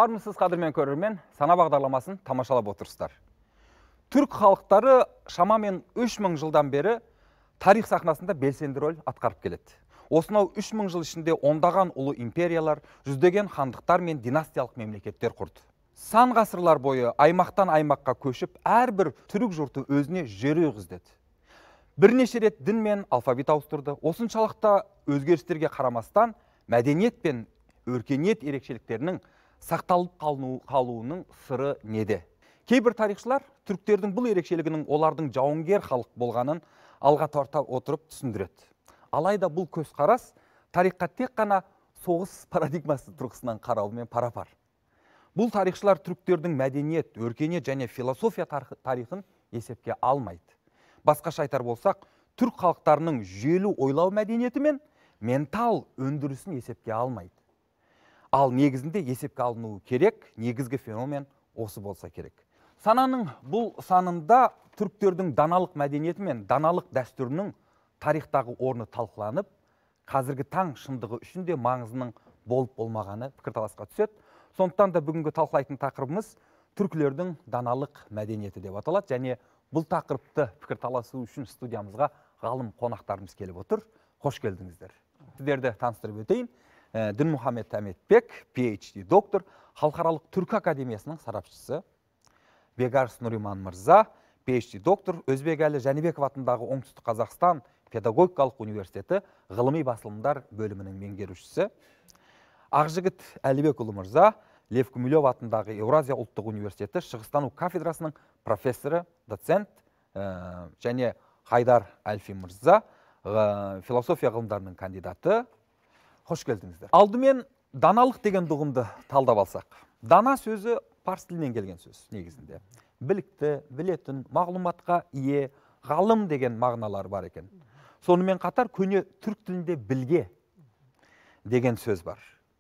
Армысыз қадірмен көрермен, сана бағдарламасын тамашалап отырсыздар. Түрк халықтары шамамен 3000 жылдан бері тарих сахнасында белсенді рөл атқарып келеді. Осынау 3000 жыл ішінде ондаған ұлы империялар, жүздеген хандықтар мен династиялық мемлекеттер құрды. Сан ғасырлар бойы аймақтан аймаққа көшіп, әрбір түрік жұрты өзіне жер іздеді. Бірнеше рет дін мен алфавит ауыстырды. Осыншалықта өзгерістерге қарамастан, мәдениет пен өркениет ерекшеліктерінің сақталып қалуының сыры неде? Кейбір тарихшылар түріктердің бұл ерекшелігінің олардың жауынгер халық болғанын алға тарта отырып түсіндіреді. Алайда бұл көзқарас тарихқа тек қана соғыс парадигмасы тұрғысынан қарауымен пара-пар. Бұл тарихшылар түріктердің мәдениет, өркениет және философия тарихын есепке алмайды. Басқаша айтар болсақ, түрк халықтарының жүйелі ойлау мәдениеті мен ментал өндірісін есепке алмайды. Ал негізінде есепке алынуы керек, негізгі феномен осы болса керек. Сананың бұл санында түріктердің даналық мәдениеті мен даналық дәстүрінің тарихтағы орны талқыланып, қазіргі таң шындығы үшін де маңызының болып болмағаны пікірталасқа түседі. Сондықтан да бүгінгі талқылайтын тақырыбымыз түркілердің даналық мәдениеті деп аталады, және бұл тақырыпты пікірталасу үшін студиямызға ғалым қонақтарымыз келіп отыр. Қош келдіңіздер. Сіздерді таныстырып өтейін. Дінмұхамед Әметбек, PhD доктор, Халықаралық Түркі Академиясының сарапшысы. Бегарс Нуриман мырза, PhD доктор, Өзбекәлі Жәнібеков атындағы Оңтүстік Қазақстан педагогикалық университеті ғылыми басылымдар бөлімінің меңгерушісі. Ақжігіт Әлібекұлы мырза, Лев Гумилев атындағы Еуразия ұлттық университеті шығыстану кафедрасының профессоры, доцент, және Хайдар Әлфи мырза, философия ғылымдарының кандидаты. Қош келдіңіздер. Алдымен даналық деген ұғымды талдап алсақ. Дана сөзі парсы тілінен келген сөз негізінде. Білікті, білетін, мағлұматқа ие, ғалым деген мағыналар бар екен. Сонымен қатар көне түрк тілінде білге деген сөз бар.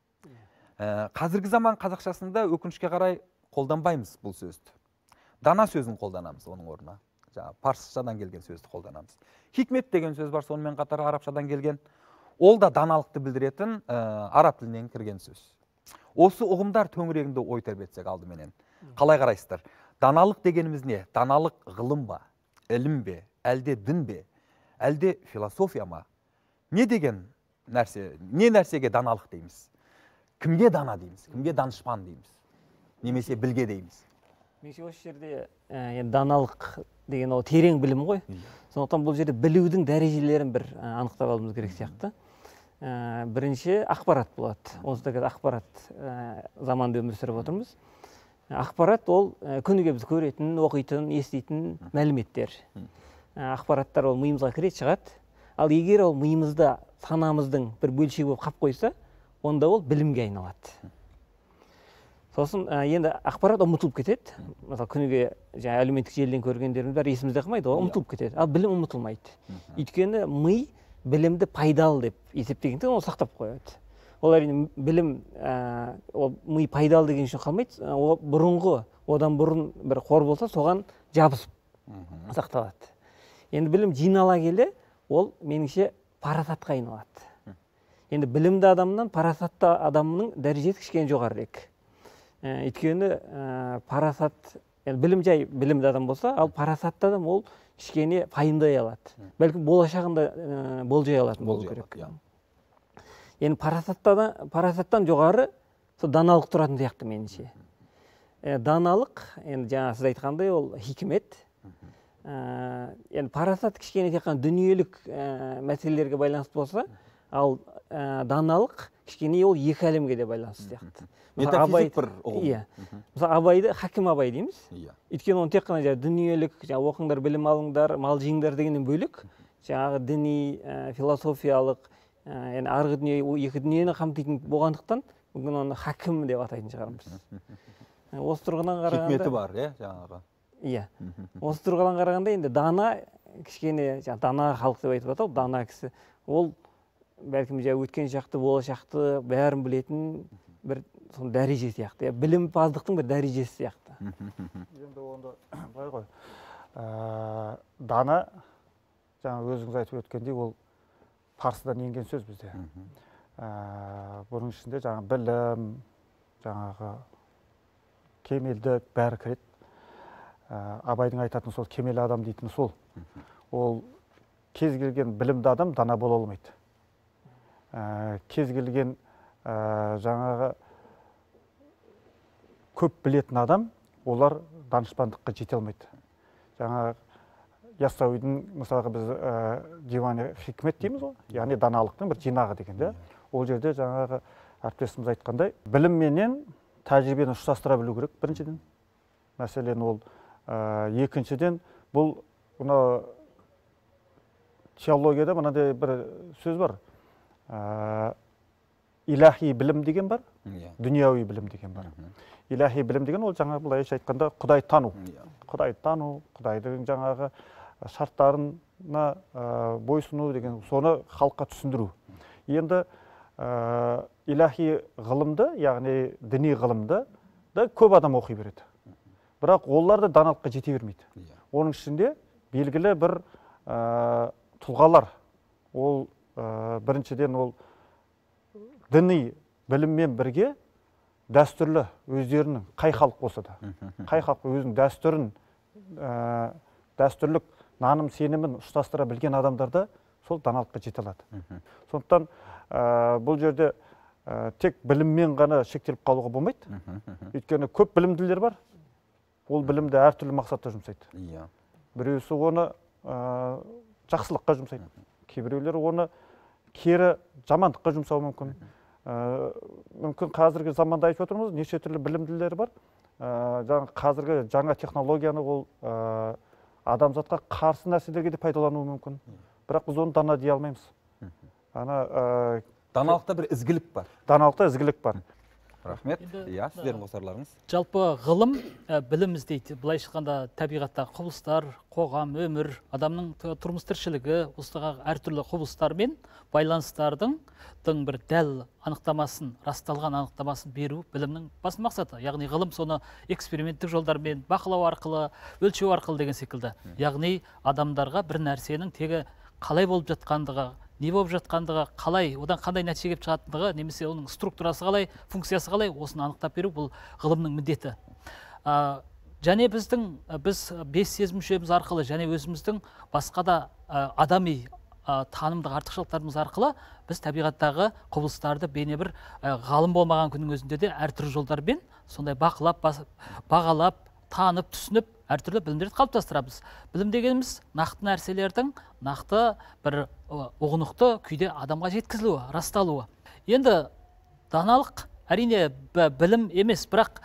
Қазіргі заман қазақшасында өкінішке қарай қолданбаймыз бұл сөзді. Дана сөзін қолданамыз оның орнына. Парсышадан келген сөзді қолданамыз. Хикмет деген сөз бар, сонымен қатар арабшадан келген. Ол да даналықты білдіретін араб тілінен кірген сөз. Осы ұғымдар төңірегінде ой тербетсек алдыменен. Қалай қарайсыздар? Даналық дегеніміз не? Даналық ғылым ба, ілім бе, әлде дін бе, әлде философия ма? Не деген нәрсе? Не нәрсеге даналық дейміз? Кімге дана дейміз? Кімге данышпан дейміз? Немесе білге дейміз? Меніңше осы жерде даналық деген ол терең білім ғой. Сондықтан бұл жерде білудің дәрежелерін бір анықтап алуымыз керек сияқты. Бірінші ақпарат болады. Осында қазір ақпарат заманда өмір сүріп отырмыз. Ақпарат ол күніге біз көретін, оқитын, еститін мәліметтер. Ақпараттар ол миымызға кіреді, шығады. Ал егер ол миымызда санамыздың бір бөлшегі болып қап қойса, онда ол білімге айналады. Сосын енді ақпарат ұмытылып кетеді. Мысалы күніге әлеуметтік желіден көргендеріміз бәрі есімізде қалмайды, ол ұмытылып кетеді. Ал білім ұмытылмайды. Өйткені ми білімді пайдалы деп есептегендіктен оны сақтап қояды. Ол әрине білім ми пайдалы деген үшін қалмайды. Ол бұрынғы, одан бұрын бір қор болса, соған жабысып сақталады. Енді білім жинала келе, ол меніңше парасатқа айналады. Енді білімді адамнан парасатты адамның дәрежесі кішкене жоғарырақ. Өйткені парасат, білім жай білімді адам болса, ал парасатты адам ол кішкене пайымдай алады. Бәлкім болашағында болжай алатын болу керек. Енді парасаттан жоғары даналық тұратын сияқты меніңше. Даналық, енді жаңа сіз айтқандай, ол хикмет. Енді парасат кішкене тек қана дүниелік мәселелерге байланысты болса, ал даналық кішкене ол екі әлемге де байланысты сияқты. Метафизик бір ұғым. Мысалы Абайды Хакім Абай дейміз. Өйткені оны тек қана дүниелік, оқыңдар, білім алыңдар, мал жеңдер дегеннен бөлек, жаңағы діни, философиялық, арғы дүние, екі дүниені қамтитын болғандықтан, бүгін оны Хакім деп атайтын шығармыз. Осы тұрғыдан қарағанда хикметі бар, жаңағы. Иә. Осы тұрғыдан қарағанда енді дана кішкене, дана халық деп айтып атау, дана кісі. Ол бәлкім өткен шақты, болашақты бәрін білетін бір дәреже сияқты. Білімпаздықтың бір дәрежесі сияқты. Енді онда былай ғой. Дана, жаңа өзіңіз айтып өткендей, ол парсыдан енген сөз бізде. Бұның ішінде жаңа білім, жаңағы кемелдік бәрі кіреді. Абайдың айтатын сол кемел адам дейтін сол. Ол кез келген білімді адам дана бола алмайды. Кез келген жаңағы көп білетін адам олар данышпандыққа жете алмайды. Жаңағы Яссауидің мысалға біз диваны хикмет дейміз ғой, яғни даналықтың бір жинағы дегенде. Ол жерде жаңағы әріптесіміз айтқандай, білім менен тәжірибені ұштастыра білу керек біріншіден. Мәселен ол екіншіден бұл теологияда мынандай бір сөз бар. Илахи білім деген бар, дүнияуи білім деген бар. Илахи білім деген ол жаңағы былайша айтқанда Құдай тану. Құдай тану, Құдайдың жаңағы шарттарына бойсыну деген соны халыққа түсіндіру. Енді илахи ғылымды, яғни діни ғылымды да көп адам оқи береді. Бірақ олар да даналыққа жете бермейді. Оның ішінде белгілі бір тұлғалар, ол біріншіден ол діни біліммен бірге дәстүрлі өздерінің қай халық болса да, қай халық өзінің дәстүрін, дәстүрлік наным сенімін ұштастыра білген адамдарда сол даналыққа жете алады. Сондықтан бұл жерде тек біліммен ғана шектеліп қалуға болмайды. Өйткені көп білімділер бар. Ол білімді әртүрлі мақсатта жұмсайды. Біреусі оны жақсылыққа жұмсайды. Кейбіреулер оны кері жамандыққа жұмсауы мүмкін. Мүмкін қазіргі заманда айтып отырмыз, неше түрлі білімділер бар. Қазіргі жаңа технологияны ол адамзатқа қарсы нәрселерге де пайдалануы мүмкін. Бірақ біз оны дана дей алмаймыз. Даналықта бір ізгілік бар. Даналықта ізгілік бар. Рахмет. Сіздердің қосарларыңыз. Жалпы ғылым білім іздейді. Былайша айтқанда табиғаттағы құбылыстар, қоғам, өмір, адамның тұрмыс тіршілігі, осыған әртүрлі құбылыстармен байланыстардың бір дәл анықтамасын, расталған анықтамасын беру білімнің басты мақсаты. Яғни ғылым соны эксперименттік жолдармен бақылау арқылы, өлшеу арқылы деген секілді. Яғни адамдарға бір нәрсенің тегі қалай болып жатқандығы, не болып жатқандығы, қалай, одан қандай нәтиже келіп шығатындығы, немесе оның структурасы қалай, функциясы қалай, осыны анықтап беру бұл ғылымның міндеті. Және біз 5 сезім мүшеміз арқылы және өзіміздің басқа да адами танымдық артықшылықтарымыз арқылы біз табиғаттағы құбылыстарды бейне бір ғалым болмаған күннің өзінде де әртүрлі жолдармен сондай бақылап, бағалап, танып, түсініп, әртүрлі білімдерді қалыптастырамыз. Білім дегеніміз нақты нәрселердің нақты бір ұғынықты күйде адамға жеткізілуі, расталуы. Енді даналық әрине білім емес, бірақ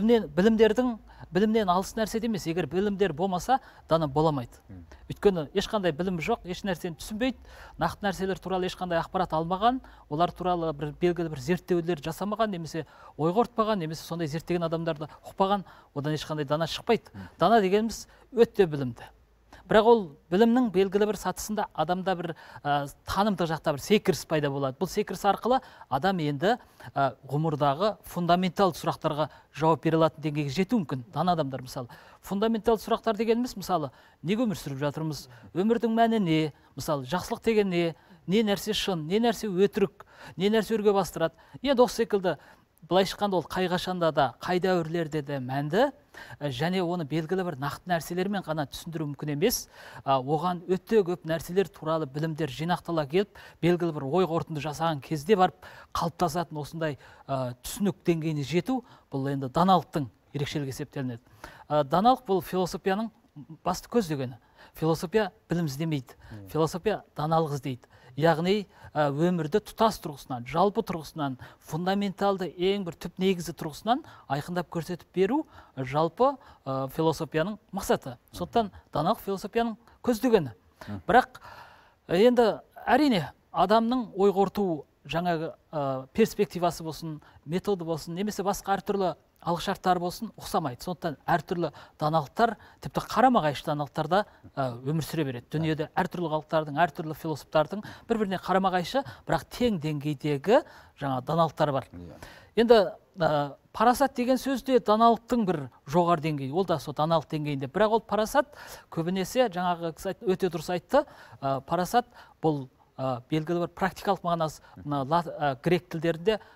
білімнен алыс нәрсе емес. Егер білімдер болмаса, дана боламайды. Өйткені ешқандай білім жоқ, еш нәрсені түсінбейді, нақты нәрселер туралы ешқандай ақпарат алмаған, олар туралы белгілі бір зерттеулер жасамаған, немесе ой қорытпаған, немесе сондай зерттеген адамдарды ұқпаған, одан ешқандай дана шықпайды. Дана дегеніміз өте білімді. Бірақ ол білімнің белгілі бір сатысында адамда бір танымдық жақта бір секіріс пайда болады. Бұл секіріс арқылы адам енді ғұмырдағы фундаментал сұрақтарға жауап бере алатын деңгейге жету мүмкін. Дана адамдар мысалы. Фундаментал сұрақтар дегеніміз мысалы, неге өмір сүріп жатырмыз? Өмірдің мәні не? Мысалы, жақсылық деген не нәрсе шын, не нәрсе өтірік, не нәрсе өрге бастырады? Енді осы секілді былайша айтқанда ол қай қашанда да, қай дәуірлерде де мәнді, және оны белгілі бір нақты нәрселермен ғана түсіндіру мүмкін емес. Оған өте көп нәрселер туралы білімдер жинақтала келіп, белгілі бір ой қорытынды жасаған кезде барып қалыптасатын осындай түсінік деңгейіне жету, бұл енді даналықтың ерекшелігі есептелінеді. Даналық бұл философияның басты көздегені. Философия білім іздемейді, философия даналық іздейді. Яғни өмірді тұтас тұрғысынан, жалпы тұрғысынан, фундаменталды ең бір түп негізі тұрғысынан айқындап көрсетіп беру жалпы философияның мақсаты. Сондықтан даналық философияның көздегені. Бірақ енді әрине адамның ой қорыту жаңағы перспективасы болсын, методы болсын, немесе басқа әртүрлі алғышарттар болсын, ұқсамайды. Сондықтан әртүрлі даналықтар, тіпті қарама-қайшы даналықтарда өмір сүре береді. Дүниеде әртүрлі халықтардың, әртүрлі философтардың бір-біріне қарама-қайшы, бірақ тең деңгейдегі жаңа даналықтар бар. Енді парасат деген сөзде даналықтың бір жоғары деңгейі, ол да сол даналық деңгейінде. Бірақ ол парасат көбінесе жаңағы өте дұрыс айтты, парасат бұл белгілі бір практикалық мағынасы грек тілдерінде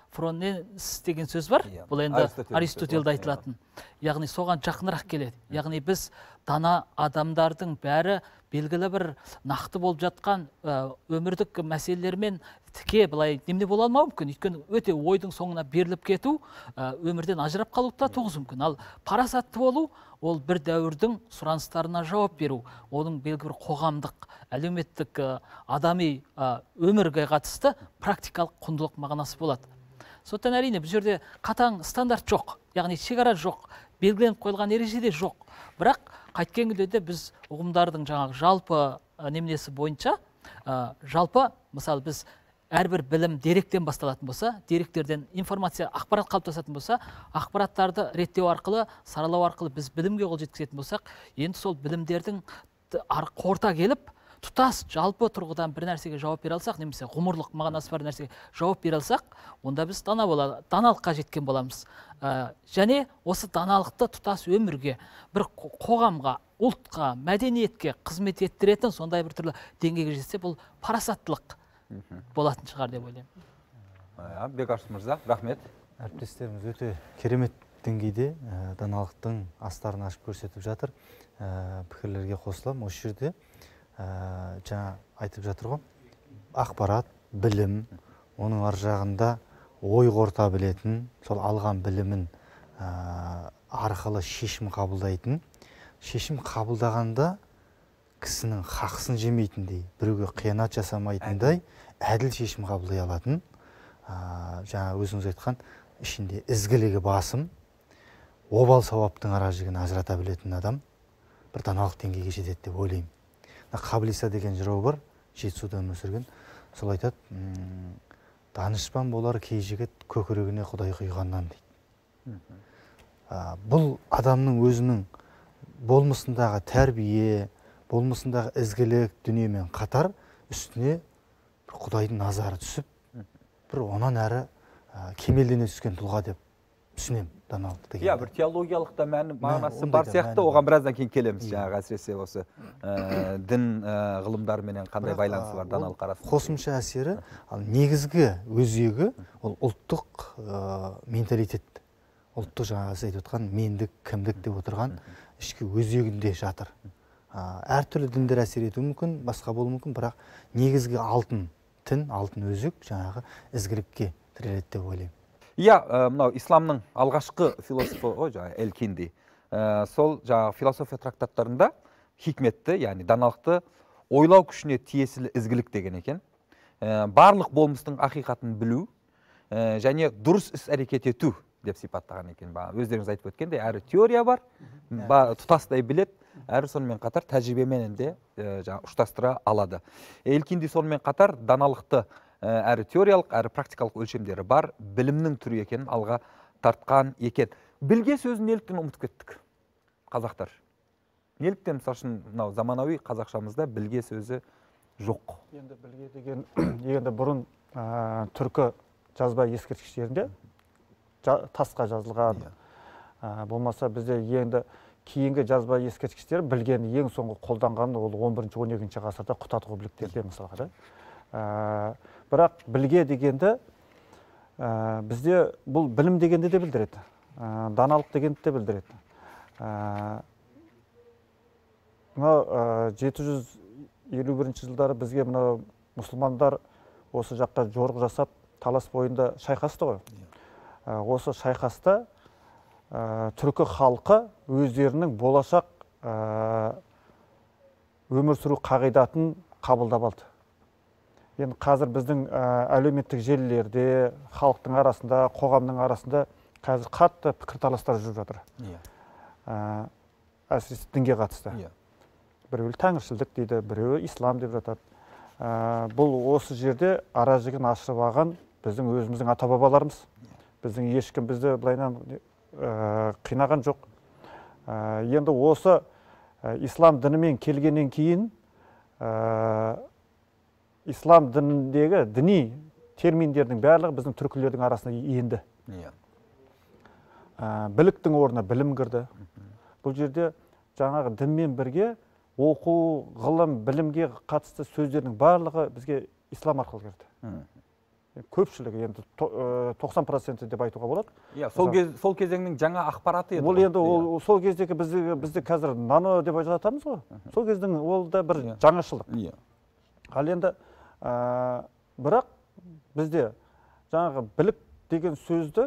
фроненс деген сөз бар. Бұл енді Аристотельде айтылатын. Яғни соған жақынырақ келеді. Яғни біз дана адамдардың бәрі белгілі бір нақты болып жатқан өмірдік мәселелермен тіке былай неме бола алмауы мүмкін. Өйткені өте ойдың соңына беріліп кету өмірден ажырап қалуды да туғызуы мүмкін. Ал парасатты болу ол бір дәуірдің сұраныстарына жауап беру, оның белгілі бір қоғамдық, әлеуметтік, адами өмірге қатысты практикалық құндылық мағынасы болады. Сондықтан әрине бұл жерде қатаң стандарт жоқ, яғни шекара жоқ, белгіленіп қойылған ереже де жоқ. Бірақ қайткен күнде де біз ұғымдардың жаңағы жалпы неменесі бойынша, жалпы мысалы біз әрбір білім деректен басталатын болса, деректерден информация, ақпарат қалыптасатын болса, ақпараттарды реттеу арқылы, саралау арқылы біз білімге қол жеткізетін болсақ, енді сол білімдердің қорыта келіп, тұтас жалпы тұрғыдан бір нәрсеге жауап бере алсақ, немесе ғұмырлық мағынасы бар нәрсеге жауап бере алсақ, онда біз даналыққа жеткен боламыз. Және осы даналықты тұтас өмірге, бір қоғамға, ұлтқа, мәдениетке қызмет еттіретін сондай бір түрлі деңгейге жетсе, бұл парасаттылық болатын шығар деп ойлаймын. Бекарыс мырза, рахмет. Әріптестеріміз өте керемет деңгейде даналықтың астарын ашып көрсетіп жатыр. Пікірлерге қосылам. Осы жерде жаңа айтып жатыр ғой, ақпарат, білім, оның ар жағында ой қорыта білетін, сол алған білімін арқылы шешім қабылдайтын, шешім қабылдағанда кісінің хақысын жемейтіндей, біреуге қиянат жасамайтындай әділ шешім қабылдай алатын, жаңа өзіңіз айтқан ішінде ізгілігі басым, обал сауаптың ара жігін ажырата білетін адам бір даналық деңгейге жетеді деп ойлаймын. Қаблиса деген жырау бар, Жетісуда өмір сүрген. Сол айтады, данышпан болар кей жігіт көкірегіне Құдай құйғаннан дейді. Бұл адамның өзінің болмысындағы тәрбие, болмысындағы ізгілік дүниемен қатар үстіне Құдайдың назары түсіп, бір онан әрі кемелдене түскен тұлға деп түсінем даналық деген. Иә, бір теологиялық та мағынасы бар сияқты, оған біраздан кейін келеміз. Жаңағы әсіресе осы дін ғылымдарымен қандай байланысы бар даналық арасында. Қосымша әсері, ал негізгі өзегі ол ұлттық менталитет. Ұлттық жаңағы сіз айтып отқан мендік, кімдік деп отырған ішкі өзегінде жатыр. Әртүрлі діндер әсер етуі мүмкін, басқа болуы мүмкін, бірақ негізгі алтын тін, алтын өзек жаңағы ізгілікке тіреледі деп ойлаймын. Иә, мынау исламның алғашқы философы ғой, жаңағы Әл-Кинди. Сол жаңағы философия трактаттарында хикметті, яғни даналықты ойлау күшіне тиесілі ізгілік деген екен. Барлық болмыстың ақиқатын білу және дұрыс іс әрекет ету деп сипаттаған екен. Өздеріңіз айтып өткендей, әрі теория бар, тұтастай білет, әрі сонымен қатар тәжірибемен де ұштастыра алады. Әл-Кинди сонымен қатар даналықты әрі теориялық, әрі практикалық өлшемдері бар білімнің түрі екенін алға тартқан екен. Білге сөзін неліктен ұмытып кеттік, қазақтар? Неліктен, мысалы үшін, заманауи қазақшамызда білге сөзі жоқ? Енді білге деген, енді бұрын түркі жазба ескерткіштерінде тасқа жазылған, болмаса бізде енді кейінгі жазба ескерткіштер білгені ең соңғы қолданған ол 11-12 ғасырда Құтадғу біліктерде мысалға. Бірақ білге дегенді бізде бұл білім дегенді де білдіреді, даналық дегенді де білдіреді. Мына 751 жылдары бізге мына мұсылмандар осы жаққа жорық жасап, талас бойында шайқасты ғой. Осы шайқаста түркі халқы өздерінің болашақ өмір сүру қағидатын қабылдап алды. Енді қазір біздің әлеуметтік желілерде, халықтың арасында, қоғамның арасында қазір қатты пікірталастар жүріп жатыр. Әсіресе дінге қатысты. Біреуі тәңіршілдік дейді, біреуі ислам деп жатады. Бұл осы жерде ара жігін ашырып алған біздің өзіміздің ата-бабаларымыз. Біздің ешкім бізді былайынан қинаған жоқ. Енді осы ислам дінімен келгеннен кейін ислам дініндегі діни терминдердің барлығы біздің түркілердің арасына енді. Біліктің орнына білім кірді. Бұл жерде жаңағы дінмен бірге оқу, ғылым, білімге қатысты сөздердің барлығы бізге ислам арқылы кірді. көпшілігі енді 90% деп айтуға болады. Иә, сол кезеңнің жаңа ақпараты еді. Ол енді сол кездегі бізді қазір нано деп жатамыз ғой. Сол кездің ол да бір жаңашылдық. Иә. Ал енді бірақ бізде жаңағы білік деген сөзді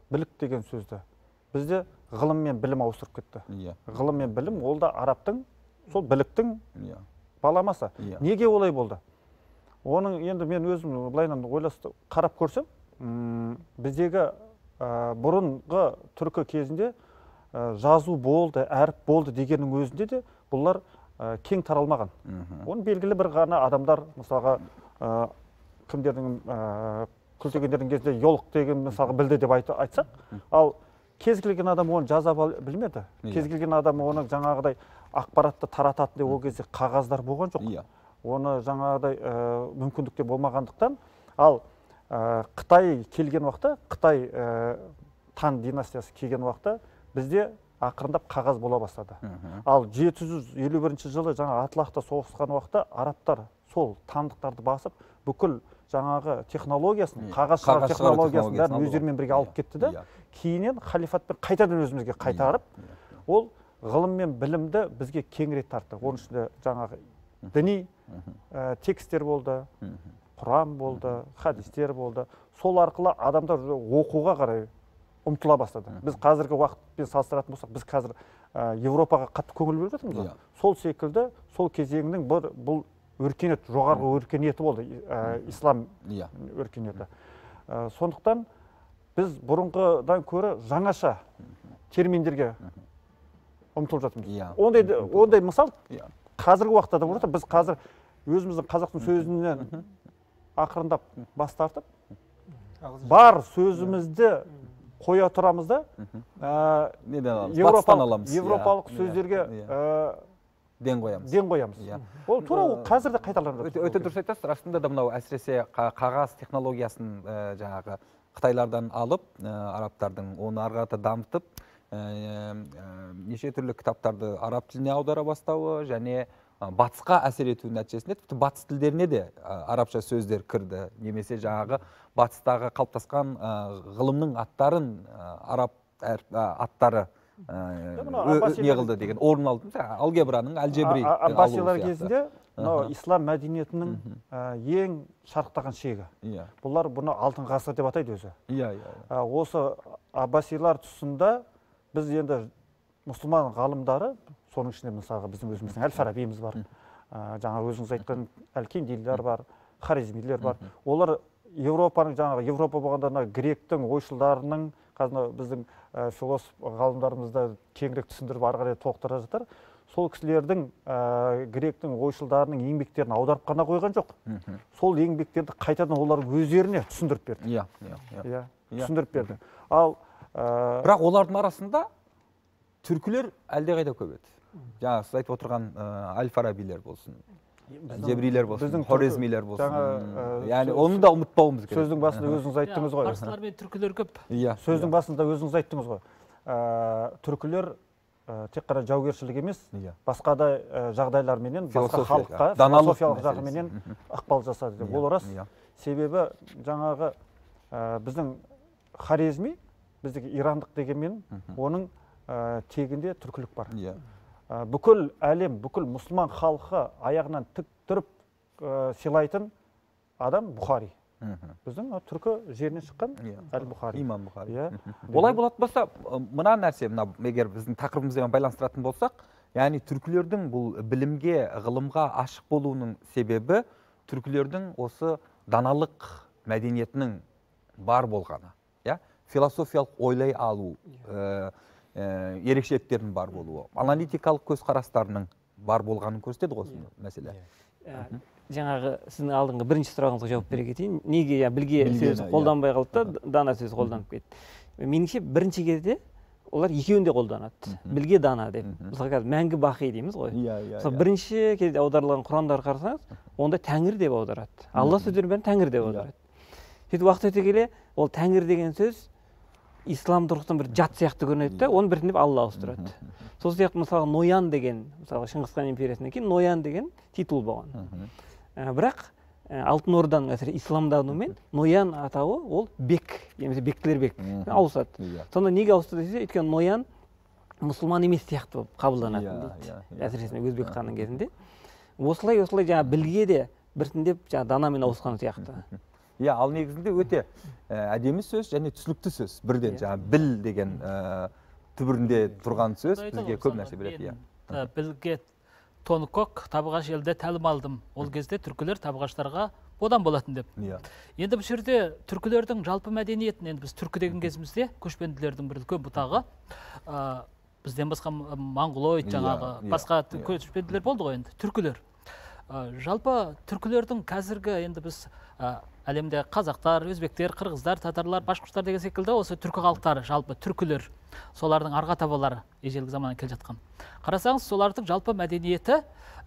бізде ғылым мен білім ауыстырып кетті. Ғылым мен білім ол да арабтың, сол біліктің баламасы. Неге олай болды? Оның енді мен өзім былайынан қарап көрсем, біздегі бұрынғы түркі кезінде жазу болды, әріп болды дегеннің өзінде де бұлар кең таралмаған. Оны белгілі бір ғана адамдар, мысалға кімдердің күлтегендердің кезінде йолық деген мысалға білді деп айтсақ, ал кез келген адам оны жаза білмеді. Кез келген адам оны жаңағыдай ақпаратты тарататын деп ол кезде қағаздар болған жоқ. Оны жаңағыдай мүмкіндікте болмағандықтан, ал Қытай келген уақытта, Қытай Тан династиясы келген уақытта бізде ақырындап қағаз бола бастады. Ал 751 жылы жаңа Атлахта соғысқан уақытта арабтар сол тандықтарды басып, бүкіл жаңағы технологиясын, қағаз шығару технологиясын бәрін өздерімен бірге алып кетті да, кейіннен халифатпен қайтадан өзімізге қайтарып, ол ғылым мен білімді бізге кеңірек тартты. Оның ішінде жаңағы діни текстер болды, Құран болды, хадистер болды. Сол арқылы адамдар оқуға қарай ұмтыла бастады. Біз қазіргі уақытпен салыстыратын болсақ, біз қазір Европаға қатты көңіл бөліп жатырмыз. Сол секілді, сол кезеңнің бұл өркениет, жоғарғы өркениеті болды, ислам өркениеті. Сондықтан біз бұрынғыдан көрі жаңаша терминдерге ұмтылып жатырмыз. Ондай мысал қазіргі уақытта да болады. Біз қазір өзіміздің қазақтың сөзінен ақырындап бас тартып, бар сөзімізді қоя тұрамыз да, европалық сөздерге ден қоямыз. Ол тура қазір де қайталанып жатыр. Өте дұрыс айтасыз. Расында да мынау әсіресе қағаз технологиясын жаңағы Қытайлардан алып, арабтардың оны ары қарата дамытып, неше түрлі кітаптарды араб тіліне аудара бастауы және батысқа әсер ету нәтижесінде тіпті батыс тілдеріне де арабша сөздер кірді, немесе жаңағы батыстағы қалыптасқан ғылымның аттарын араб аттары не қылды деген орын алды. Алгебраның алжебри Аббасилар кезінде ислам мәдениетінің ең шарықтаған шегі. Бұлар бұны алтын ғасыр деп атайды өзі. Осы Аббасилар тұсында біз енді мұсылман ғалымдары, соның ішінде мысалға біздің өзіміздің Әл-Фарабиіміз бар, жаңа өзіңіз айтқан Әл-Киндилер бар, Хорезмилер бар. Олар Европаның, жаңағы Европа болғанда гректің ойшылдарының, қазір біздің философ ғалымдарымызда кеңірек түсіндіріп ары қарай толықтыра жатыр. Сол кісілердің гректің ойшылдарының еңбектерін аударып қана қойған жоқ. Сол еңбектерді қайтадан олар өздеріне түсіндіріп берді. Түсіндіріп берді. Ал бірақ олардың арасында түркілер әлдеқайда көп еді. Жаңа сіз айтып отырған Әл-Фарабилер болсын, Жебрилер болсын, Хорезмилер болсын. Яғни оны да ұмытпауымыз керек. Сөздің басында өзіңіз айттыңыз ғой. Парсылар мен түркілер көп. Сөздің басында өзіңіз айттыңыз ғой. Түркілер тек қана жаугершілік емес, басқа да жағдайларменен, басқа халыққа философиялық жағыменен ықпал жасады деп. Ол рас. Себебі жаңағы біздің Хорезми, біздегі ирандық дегенмен, оның тегінде түркілік бар. Бүкіл әлем, бүкіл мұсылман халқы аяғынан тік тұрып сыйлайтын адам Бұхари. Біздің түркі жерінен шыққан Әл-Бұхари. Имам Бұхари. Олай болатын болса, мына нәрсе, егер біздің тақырыбымызбен байланыстыратын болсақ, яғни түркілердің бұл білімге, ғылымға ашық болуының себебі түркілердің осы даналық мәдениетінің бар болғаны, философиялық ойлай алу ерекшеліктерінің бар болуы, аналитикалық көзқарастарының бар болғанын көрсетеді ғой осы мәселе. Жаңағы сіздің алдыңғы бірінші сұрағыңызға жауап бере кетейін. Неге білге сөзі қолданбай қалды да, дана сөзі қолданып кетті. Меніңше бірінші кезде олар екеуін де қолданады. Білге, дана деп. Мысалы қазір мәңгі бақи дейміз ғой. Мысалы бірінші кезде аударылған Құрандарды қарасаңыз, онда Тәңір деп аударады. Алла сөздерін бәрін Тәңір деп аударады. Сөйтіп уақыт өте келе, ол Тәңір деген сөз ислам тұрғысынан бір жат сияқты көрінеді да, оны біртіндеп Алла ауыстырады. Сол сияқты мысалы Ноян деген, мысалы Шыңғысхан империясынан кейін Ноян деген титул болған. Бірақ алтын орданың әсіресе исламдануымен ноян атауы ол бек немесе бектілер ауысады. Сонда неге ауысты десе, өйткені ноян мұсылман емес сияқты болып қабылданатын дейді. Әсіресе өзбек ханның кезінде. Осылай жаңа білге де біртіндеп жаңа данамен ауысқан сияқты. Ал негізінде өте әдемі сөз және түсінікті сөз. Бірден жаңа біл деген түбірінде тұрған сөз бізге көп нәрсе береді. Білге тоны көк, табығаш елде тәлім алдым. Ол кезде түркілер табығаштарға одан болатын деп. Енді бұл жерде түркілердің жалпы мәдениетін, енді біз түркі деген кезімізде көшпенділердің бір үлкен бұтағы, бізден басқа монғолоид жаңағы басқа көшпенділер болды ғой енді, түркілер. Жалпы түркілердің қазіргі енді біз әлемде қазақтар, өзбектер, қырғыздар, татарлар, башқұрттар деген секілді осы түркі халықтары, жалпы түркілер, солардың арғы табалары ежелгі заманнан келе жатқан. Қарасаңыз, солардың жалпы мәдениеті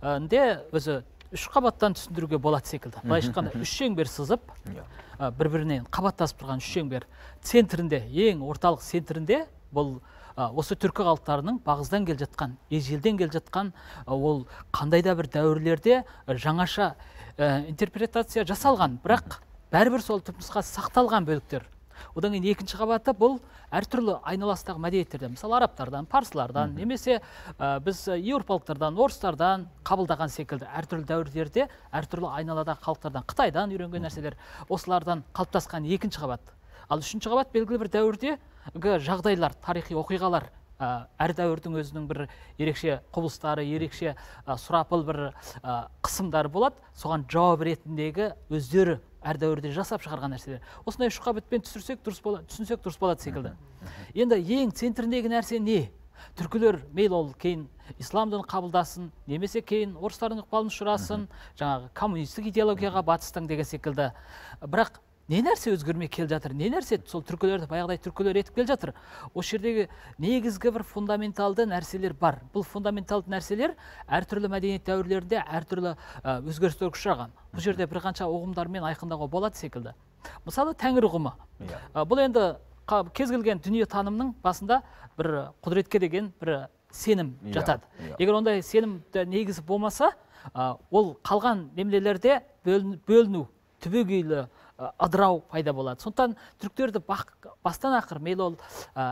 өзі үш қабаттан түсіндіруге болады секілді. Былайша айтқанда үш шеңбер сызып, бір-бірінен қабаттасып тұрған үш шеңбер. Центрінде, ең орталық центрінде бұл осы түркі халықтарының бағыздан келе жатқан, ежелден келе жатқан, ол қандай да бір дәуірлерде жаңаша интерпретация жасалған, бірақ бәрібір сол түпнұсқасы сақталған бөліктер. Одан кейін екінші қабаты бұл әртүрлі айналасындағы мәдениеттерден, мысалы арабтардан, парсылардан, немесе біз еуропалықтардан, орыстардан қабылдаған секілді әртүрлі дәуірлерде, әртүрлі айналадағы халықтардан, Қытайдан үйренген нәрселер, осылардан қалыптасқан екінші қабат. Ал үшінші қабат белгілі бір дәуірдегі жағдайлар, тарихи оқиғалар, әр дәуірдің өзінің бір ерекше құбылыстары, ерекше сұрапыл бір қысымдары болады. Соған жауап ретіндегі өздері әр дәуірде жасап шығарған нәрселер. Осындай үш қабатпен түсінсек дұрыс болады секілді. Енді ең центріндегі нәрсе не? Түркілер мейлі ол кейін ислам дінін қабылдасын, немесе кейін орыстардың ықпалына ұшырасын, жаңағы коммунистік идеологияға батыстың деген секілді. Бірақ не нәрсе өзгермей келе жатыр, не нәрсе сол түркілерді баяғыдай түркілер етіп келе жатыр. Осы жердегі негізгі бір фундаменталды нәрселер бар. Бұл фундаменталды нәрселер әртүрлі мәдениет дәуірлерінде әртүрлі өзгерістерге ұшыраған. Бұл жерде бір қанша ұғымдармен айқындауға болады секілді. Мысалы, тәңір ұғымы. Бұл енді кез келген дүние танымның басында бір құдіретке деген бір сенім жатады. Егер ондай сенімді негізі болмаса, ол қалған немелерде бөліну, түбегейлі ыдырау пайда болады. Сондықтан түріктерді бастан ақыр, мейлі ол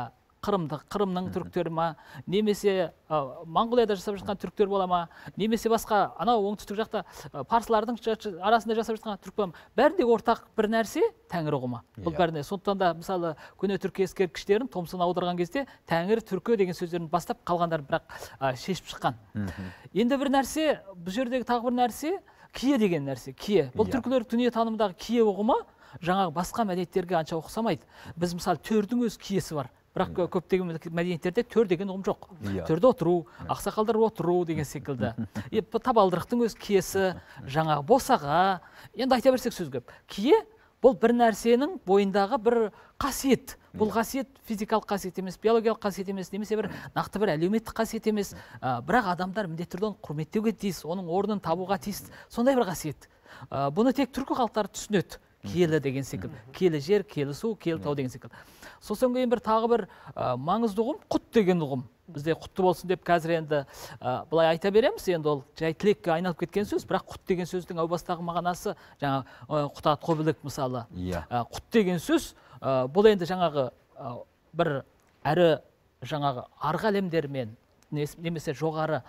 Қырымның түріктері ма, немесе Монғолияда жасап жатқан түріктер бола ма, немесе басқа анау оңтүстік жақта парсылардың арасында жасап жатқан түрік бола ма, бәріндегі ортақ бір нәрсе тәңір ұғымы. Бұл бәріне. Сондықтан да мысалы көне түркі ескерткіштерін Томсон аударған кезде тәңір, түркі деген сөздерін бастап қалғандар бірақ шешіп шыққан. Енді бір нәрсе, бұл жердегі тағы бір нәрсе кие деген нәрсе. Кие. Бұл түркілер дүние танымындағы кие ұғымы жаңағы басқа мәдениеттерге анша ұқсамайды. Біз мысалы төрдің өз киесі бар. Бірақ көптеген мәдениеттерде төр деген ұғым жоқ. Төрде отыру, ақсақалдар отыру деген секілді. Табалдырықтың өз киесі, жаңағы босаға, енді айта берсек сөз көп. Кие бұл бір нәрсенің бойындағы бір қасиет. Бұл қасиет физикалық қасиет емес, биологиялық қасиет емес, немесе бір нақты бір әлеуметтік қасиет емес, бірақ адамдар міндетті түрде оны құрметтеуге тиіс, оның орнын табуға тиіс, сондай бір қасиет. Бұны тек түркі халықтары түсінеді. Киелі деген секілді. Киелі жер, киелі су, киелі тау деген секілді. Сосын кейін бір тағы бір маңызды ұғым құт деген ұғым. Бізде құтты болсын деп қазір енді былай айта береміз, енді ол жай тілекке айналып кеткен сөз, бірақ құт деген сөздің әу бастағы мағынасы жаңа құт ат қобілік мысалы. Құт деген сөз бұл енді жаңағы бір әрі жаңағы арғы әлемдермен немесе жоғары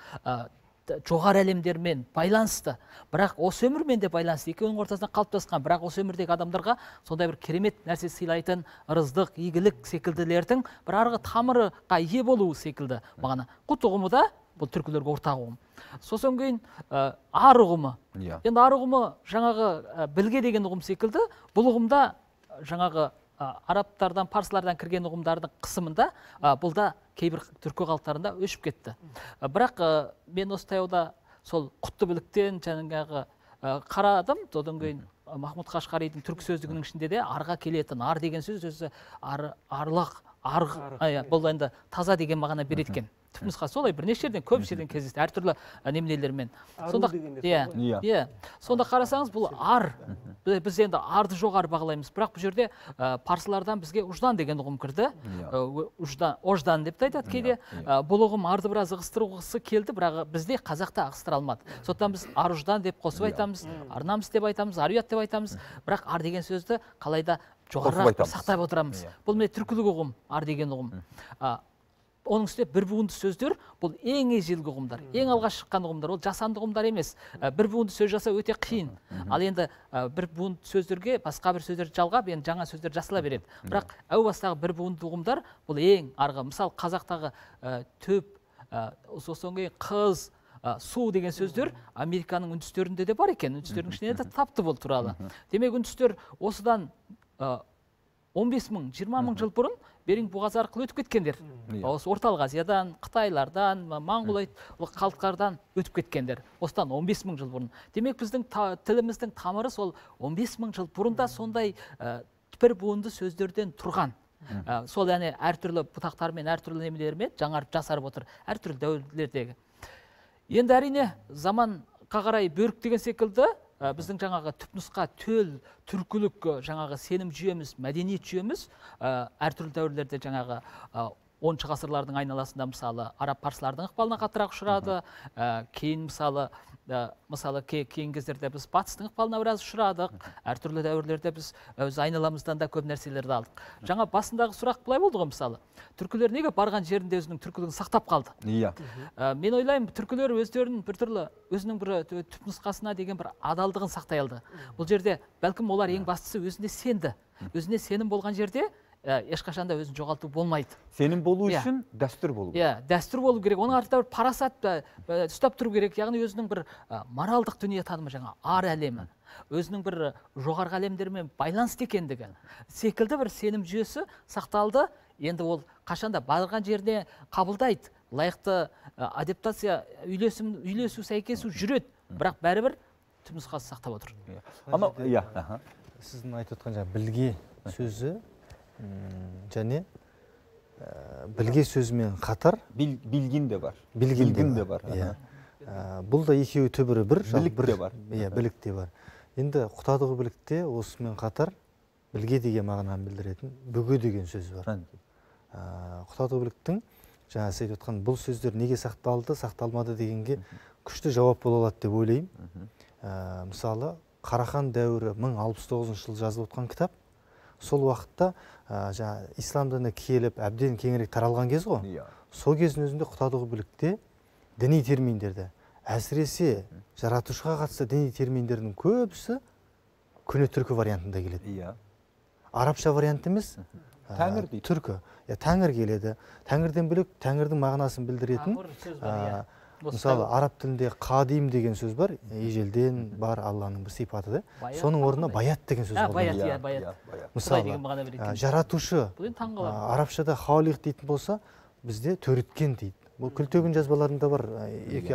әлемдермен байланысты, бірақ осы өмірмен де байланысты, екеуінің ортасында қалыптасқан, бірақ осы өмірдегі адамдарға сондай бір керемет нәрсе сыйлайтын ырыздық, игілік секілділердің бір арғы тамырға ие болуы секілді мағына. Құт ұғымы да бұл түркілерге ортақ ұғым. Сосын кейін ар ұғымы. Енді ар ұғымы жаңағы білге деген ұғым секілді, бұл ұғымда жаңағы арабтардан, парсылардан кірген ұғымдардың қысымында бұл да кейбір түркі халықтарында өшіп кетті. Бірақ мен осы таяуда сол құтты біліктен жаңағы қарадым, содан кейін Махмұд Қашқаридің түркі сөздігінің ішінде де арға келетін, ар деген сөз өзі арлық, бұл енді таза деген мағына береді екен. түпнұсқа солай бірнеше жерден көп жерден кездесті әртүрлі неменелермен. Сонда сонда қарасаңыз бұл ар, біз енді арды жоғары бағалаймыз, бірақ бұл жерде парсылардан бізге уждан деген ұғым кірді. Ождан деп айтады кейде. Бұл ұғым арды біраз ығыстырғысы келді, бірақ бізде қазақта ығыстыра алмады. Сондықтан біз ар уждан деп қосып айтамыз, ар намыс деп айтамыз, ар ұят деп айтамыз, бірақ ар деген сөзді қалайда жоғарырақ сақтап отырамыз. Бұл міне түркілік ұғым, ар деген ұғым. Оның үстіне бір буынды сөздер бұл ең ежелгі ұғымдар, ең алғаш шыққан ұғымдар, ол жасанды ұғымдар емес. Бір буынды сөз жасау өте қиын. Ал енді бір буынды сөздерге басқа бір сөздер жалғап, енді жаңа сөздер жасала береді. Бірақ әу бастағы бір буынды ұғымдар бұл ең арғы. Мысалы қазақтағы төп, сосын кейін қыз, су деген сөздер Американың үндістерінде де бар екен. Үндістердің ішінде де тапты бұл туралы. Демек үндістер осыдан 15 мың, 20 мың жыл бұрын Беринг бұғазы арқылы өтіп кеткендер. Осы орталық Азиядан, Қытайлардан, Монғолайт халықтардан өтіп кеткендер. Осыдан 15 мың жыл бұрын. Демек біздің тіліміздің тамыры сол 15 мың жыл бұрында сондай бір буынды сөздерден тұрған. Сол яғни әртүрлі бұтақтармен, әртүрлі немелермен жаңарып жасарып отыр, әртүрлі дәуірлердегі. Енді әрине заманға қарай бөрік деген секілді біздің жаңағы түпнұсқа төл, түркілік жаңағы сенім жүйеміз, мәдениет жүйеміз әртүрлі дәуірлерде жаңағы 10 ғасырлардың айналасында мысалы араб парсылардың ықпалына қаттырақ ұшырады. Кейін мысалы кейінгі кездерде біз батыстың ықпалына біраз ұшырадық. Әртүрлі дәуірлерде біз өз айналамыздан да көп нәрселерді алдық. Жаңа басындағы сұрақ былай болды ғой, мысалы түркілер неге барған жерінде өзінің түркілігін сақтап қалды? Мен ойлаймын, түркілер өздерінің біртүрлі өзінің бір түпнұсқасына деген бір адалдығын сақтай алды. Бұл жерде бәлкім олар ең бастысы өзіне сенді. Өзіне сенім болған жерде ешқашанда өзін жоғалту болмайды. Сенім болу үшін дәстүр болу. Дәстүр болу керек. Оның артында бір парасат ұстап тұру керек. Яғни өзінің бір моралдық дүние танымы, жаңа ар әлемі, өзінің бір жоғарғы әлемдермен байланысты екендігі секілді бір сенім жүйесі сақталды. Енді ол қашанда барған жерде қабылдайды. Лайықты адаптация, үйлесу, сәйкесу жүреді. Бірақ бәрібір түпнұсқасы сақтап отыр. Сіздің айтып отқан білге сөзі және білге сөзімен қатар білгін де бар. Білгін де бар. Бұл да екеуі түбірі бір. Білік те бар. Білік те бар. Енді құтадығы білікте осымен қатар білге деген мағынаны білдіретін бүге деген сөз бар. Құтадығы біліктің жаңа сіз айтып отқан бұл сөздер неге сақталды, сақталмады дегенге күшті жауап бола алады деп ойлаймын. Мысалы, Қарахан дәуірі 1069 жыл жазылып отқан кітап. Сол уақытта ислам діні келіп, әбден кеңірек таралған кез ғой. Сол кездің өзінде құтадығы білікте діни терминдерді, әсіресе жаратушыға қатысты діни терминдердің көбісі көне түркі вариантында келеді. Арабша вариант емес, түркі. Тәңір келеді. Тәңірден бөлек тәңірдің мағынасын білдіретін. Мысалы, араб тілінде қадим деген сөз бар, ежелден бар Алланың бір сипаты. Соның орнына баят деген сөз бар. Мысалы, жаратушы, арабшада хаулиқ дейтін болса, бізде төріткен дейді. Бұл күлтегін жазбаларында бар, екі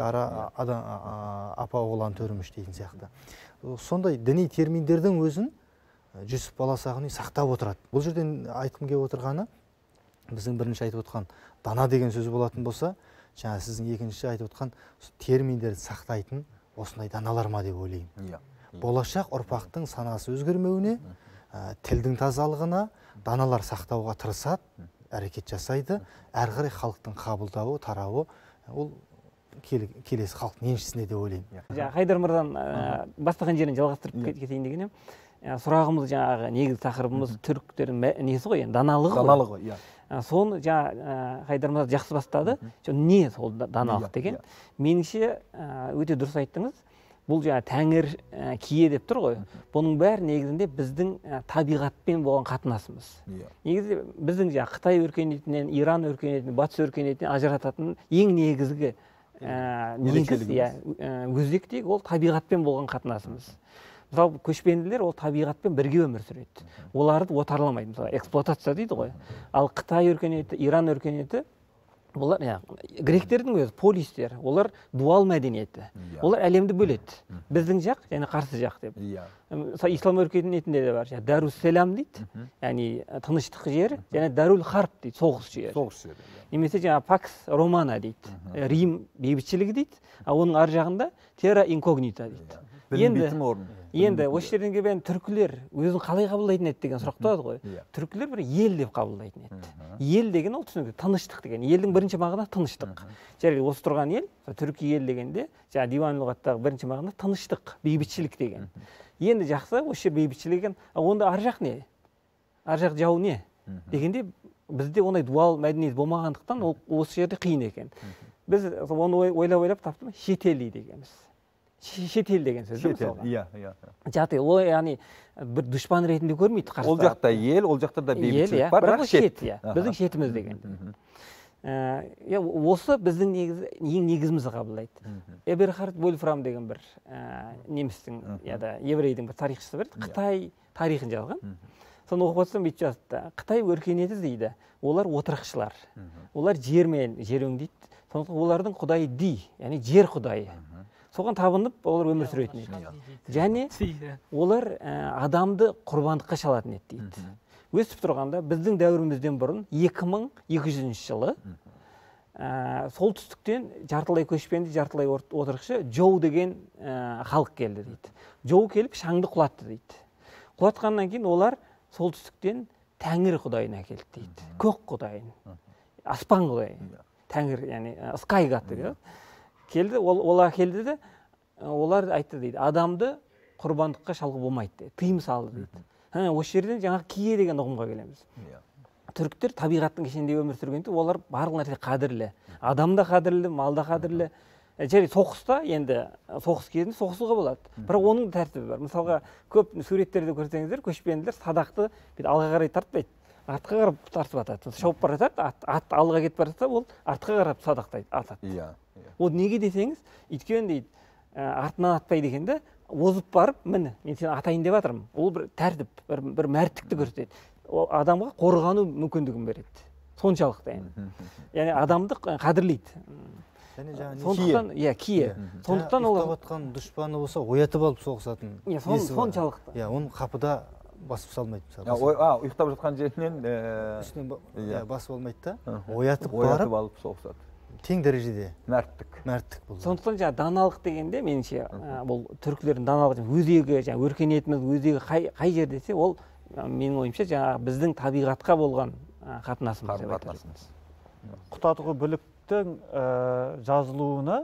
апа оғлан төріміш дейтін сияқты. Сондай діни терминдердің өзін Жүсіп баласағыны сақтап отырады. Бұл жерден айтқым келіп отырғаны, біздің бірінші айтып отқан дана деген сөз болатын болса, жаңа сіздің екінші айтып отқан терминдерді сақтайтын осындай даналар ма деп ойлаймын. Болашақ ұрпақтың санасы өзгермеуіне, тілдің тазалығына даналар сақтауға тырысады, әрекет жасайды. Әрі қарай халықтың қабылдауы, тарауы ол келесі халықтың еншісіне деп ойлаймын. Хайдар мырзадан бастаған жерін жалғастырып кетейін дегенім. Сұрағымыз жаңағы негізгі тақырыбымыз түріктердің несі ғой, даналығы. Соны Хайдар мырза жақсы бастады. Не сол даналық деген? Меніңше өте дұрыс айттыңыз. Бұл тәңір кие деп тұр ғой. Бұның бәрі негізінде біздің табиғатпен болған қатынасымыз. Негізі біздің Қытай өркениетінен, Иран өркениетінен, батыс өркениетінен ажырататын ең негізгі өзектегі ол табиғатпен болған қатынасымыз. Мысалы, көшпенділер ол табиғатпен бірге өмір сүреді. Оларды отарламайды. Мысалы, эксплуатация дейді ғой. Ал Қытай өркениеті, Иран өркениеті Олар гректердің өзі полистер, олар дуал мәдениеті. Олар әлемді бөледі. Біздің жақ және қарсы жақ деп. Ислам өркениетінде де бар. Дарус селам дейді, яғни тыныштық жері, және дарул харп дейді, соғыс жері. Немесе пакс романа дейді, Рим бейбітшілігі дейді, оның ар жағында терра инкогнита дейді. Енді осы жерден келген түркілер өзін қалай қабылдайтын еді деген сұрақ туады ғой. Түркілер бір ел деп қабылдайтын еді. Ел деген ол түсінікті, тыныштық деген. Елдің бірінші мағынасы тыныштық. Және осы тұрған ел, түркі ел дегенде, жаңа диван лұғаттағы бірінші мағына тыныштық, бейбітшілік деген. Енді жақсы, осы жер бейбітшілік екен, онда ар жақ не? Ар жақ жау не? Дегенде бізде ондай дуал мәдениет болмағандықтан осы жерде қиын екен. Біз оны ойлап таптым, шетелі дегенбіз. Шетел деген сөз. Жаты, ол яғни бір дұшпан ретінде көрмейді қарсы. Ол жақта ел, ол жақта да бейбітшілік бар, бірақ шет. Біздің шетіміз деген. Осы біздің ең негізімізді қабылдайды. Эберхард Вольфрам деген бір немістің, еврейдің бір тарихшысы бар, Қытай тарихын жазған. Соны оқып отырсам бүйтіп жазды. Қытай өркениеті дейді. Олар отырықшылар. Олар жермен жер өңдейді. Сондықтан олардың құдайы Ди, яғни жер құдайы. Соған табынып, олар өмір сүретін еді. Және олар адамды құрбандыққа шалатын еді дейді. Өсіп тұрғанда біздің дәуірімізден бұрын 2200 жылы солтүстіктен жартылай көшпенді, жартылай отырықшы Джоу деген халық келді дейді. Джоу келіп шаңды құлатты дейді. Құлатқаннан кейін олар солтүстіктен Тәңір құдайын әкелді дейді. Көк құдайын, аспан құдайын. Тәңір, яғни sky god дейді. Келді, олар келді де, олар айтты дейді, адамды құрбандыққа шалғы болмайды, тыйым салды дейді. Осы жерден жаңағы кие деген ұғымға келеміз. Түріктер табиғаттың кешенінде өмір сүргенде, олар барлық нәрсе қадірлі. Адам да қадірлі, мал да қадірлі. Және соғыста, енді соғыс кезінде соғысуға болады. Бірақ оның тәртібі бар. Мысалға, көп суреттерді көрсеңіздер, көшпенділер садақты алға қарай тартпайды. Артқа қарап тартып атады. Шауып бара жатады, ат алға кетіп бара жатса, ол артқа қарап садақтайды, атады. Ол неге десеңіз, өйткені дейді, артынан атпайды екенде, озып барып, міне, мен сені атайын деп жатырмын. Ол бір тәртіп, бір мәрттікті көрсетеді. Ол адамға қорғану мүмкіндігін береді. Соншалықты енді. Яғни адамды қадірлейді. Сондықтан, кие. Сондықтан ол ұйықтап дұшпаны болса, оятып алып соғысатын. Соншалықты. Оны қапыда басып салмайды. Ұйықтап жатқан жерінен басып алмайды да, оятып алып соғысады. Тең дәрежеде мәрттік болды. Сондықтан даналық дегенде, меніңше, бұл түркілердің даналығы, өзегі, өркениетіміз өзегі қай жер десе, ол менің ойымша біздің табиғатқа болған қатынасымыз деп айтамыз. Құтадғы бүліктің жазылуына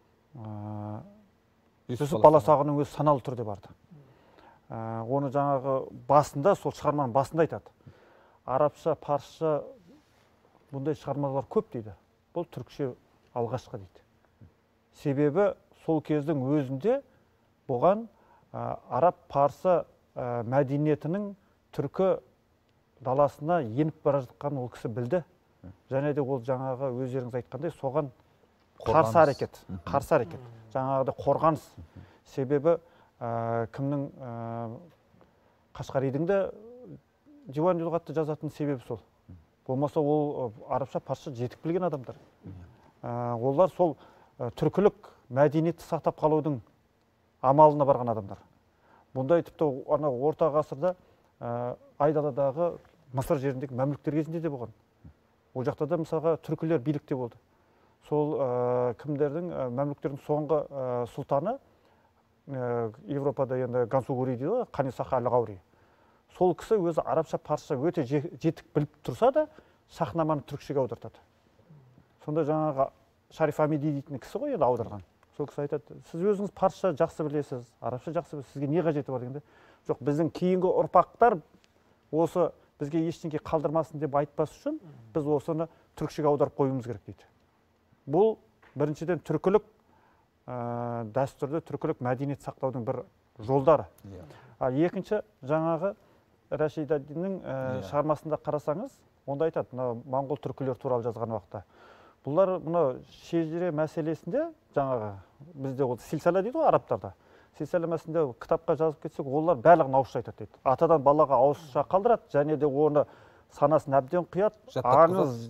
Жүсіп баласағының өзі саналы түрде барды. Оны жаңағы басында, сол шығарманың басында айтады. Арабша, парсша бұндай шығармалар көп дейді. Бұл түркше алғашқы дейді. Себебі сол кездің өзінде бұған араб парсы мәдениетінің түркі даласына еніп бара жатқанын ол кісі білді. Және де ол жаңағы өздеріңіз айтқандай соған қарсы әрекет. Жаңағыда қорғаныс. Себебі кімнің Қашқаридің де диван лұғатты жазатын себебі сол. Болмаса ол арабша, парсша жетік білген адамдар. Олар сол түркілік мәдениетті сақтап қалудың амалына барған адамдар. Бұндай тіпті орта ғасырда Айдаладағы Мысыр жеріндегі мәмлүктер кезінде де болған. Ол жақта да мысалға түркілер билікте болды. Сол кімдердің мәмлүктердің соңғы сұлтаны Европада енді Гансугури дейді, Қанисаха әл-Ғаури. Сол кісі өзі арабша, парсша өте жетік біліп тұрса да, шахнаманы түркшеге аудартады. Сонда жаңағы Шариф Амиди дейтін кісі ғой енді аударған. Сол кісі айтады, сіз өзіңіз парсша жақсы білесіз, арабша жақсы білесіз, сізге не қажеті бар дегенде, жоқ, біздің кейінгі ұрпақтар осы бізге ештеңе қалдырмасын деп айтпас үшін, біз осыны түркшеге аударып қоюымыз керек дейді. Бұл біріншіден түркілік дәстүрді, түркілік мәдениет сақтаудың бір жолдары. Екінші, жаңағы Рашидаддиннің шығармасында қарасаңыз, онда айтады, моңғол түркілер туралы жазған уақытта. Бұлар шежіре мәселесінде, жаңағы бізде ол силсала дейді ғой арабтарда. Силсала мәселесінде кітапқа жазып кетсек, олар барлығын ауызша айтады дейді. Атадан балаға ауызша қалдырады, және де оны санасын әбден құяды, аңыз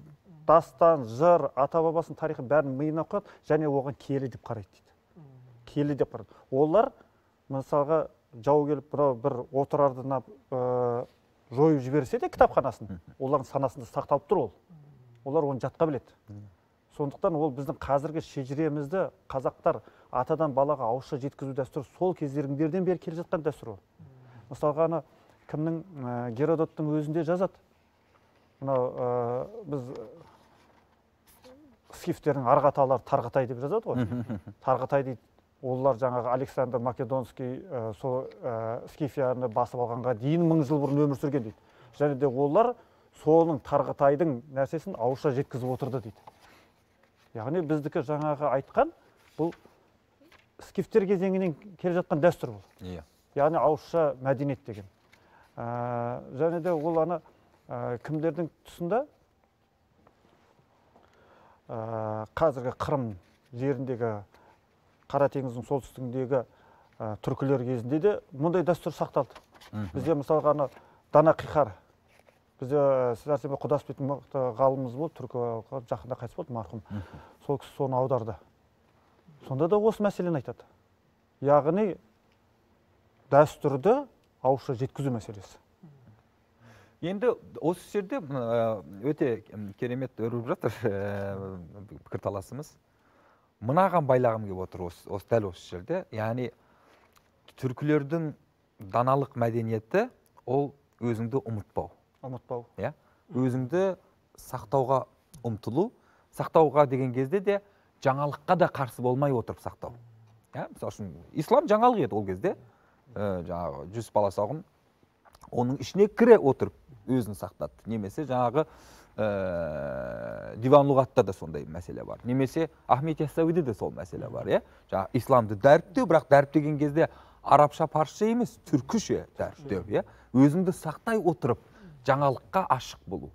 дастан, жыр, ата бабасының тарихы бәрін миына қояды және оған киелі деп қарайды дейді. Киелі деп қарайды. Олар мысалға жау келіп бір отырарды жойып жіберсе де кітапханасын, олардың санасында сақталып тұр ол. Олар оны жатқа біледі. Сондықтан ол біздің қазіргі шежіремізді қазақтар атадан балаға ауызша жеткізу дәстүрі сол кездерден бері келе жатқан дәстүр ол. Мысалға кімнің Геродоттың өзінде жазады. Мынау біз скифтердің арғаталары Тарғатай деп жазады ғой. Тарғатай дейді. Олар жаңағы Александр Македонский сол Скифияны басып алғанға дейін 1000 жыл бұрын өмір сүрген дейді. Және де олар соның Тарғатайдың нәрсесін ауызша жеткізіп отырды дейді. Яғни біздікі жаңағы айтқан бұл скифтер кезеңінен келе жатқан дәстүр бұл. Яғни ауызша мәдениет деген. Және де ол кімдердің тұсында қазіргі Қырым жеріндегі Қара теңіздің солтүстігіндегі түркілер кезінде де мұндай дәстүр сақталды. Бізде мысалға Дана Қиқар, бізде Сәрсенбай Құдасбек ғалымымыз болды, түркі жақында қайтыс болды, марқұм. Сол кісі соны аударды. Сонда да осы мәселені айтады. Яғни дәстүрді ауызша жеткізу мәселесі. Енді осы жерде өте керемет өріліп жатыр пікірталасымыз. Мынаған байлағым келіп отыр дәл осы жерде. Яғни түркілердің даналық мәдениеті ол өзіңді ұмытпау. Ұмытпау. Өзіңді сақтауға ұмтылу. Сақтауға деген кезде де жаңалыққа да қарсы болмай отырып сақтау. Мысалы үшін ислам жаңалық еді ол кезде. Жаңағы 100 бала сауғын оның ішіне кіре отырып өзін сақтады. Немесе жаңағы диван лұғатта да сондай мәселе бар. Немесе Ахмет Яссауиде де сол мәселе бар. Жаңағы исламды дәріптеу, бірақ дәріптеген кезде арабша, парсша емес, түркіше дәріптеу. Өзіңді сақтай отырып жаңалыққа ашық болу.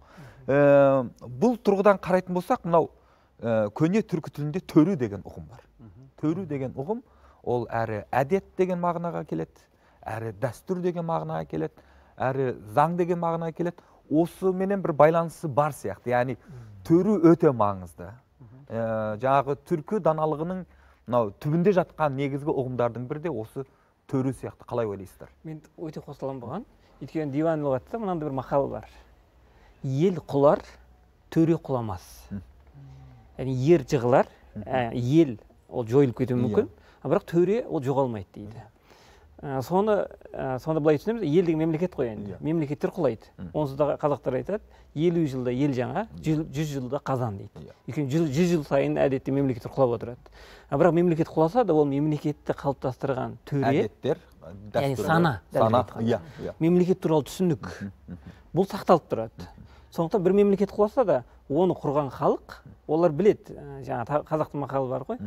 Бұл тұрғыдан қарайтын болсақ, мынау көне түркі тілінде төрі деген ұғым бар. Төрі деген ұғым ол әрі әдет деген мағынаға келеді, әрі дәстүр деген мағынаға келеді, әрі заң деген мағынаға келеді. Осы менен бір байланысы бар сияқты. Яғни төрі өте маңызды. Жаңағы түркі даналығының түбінде жатқан негізгі ұғымдардың бірі де осы төрі сияқты. Қалай ойлайсыздар? Мен өте қосыламын бұған. Өйткені диван лұғатта мынандай бір мақал бар. Ел құлар, төре құламас. Яғни ер жығылар, ел ол жойылып кетуі мүмкін, бірақ төре ол жоғалмайды дейді. Сонда былай түсінеміз, ел деген мемлекет қой енді. Мемлекеттер құлайды. Онсыз да қазақтар айтады, 50 жылда ел жаңа, 100 жылда қазан дейді. Өйткені 100 жыл сайын әдетте мемлекеттер құлап отырады. Бірақ мемлекет құласа да ол мемлекетті қалыптастырған төре, яғни сана, мемлекет туралы түсінік, бұл сақталып тұрады. Сондықтан бір мемлекет құласа да, оны құрған халық, олар біледі. Жаңа қазақтың мақалы бар ғой.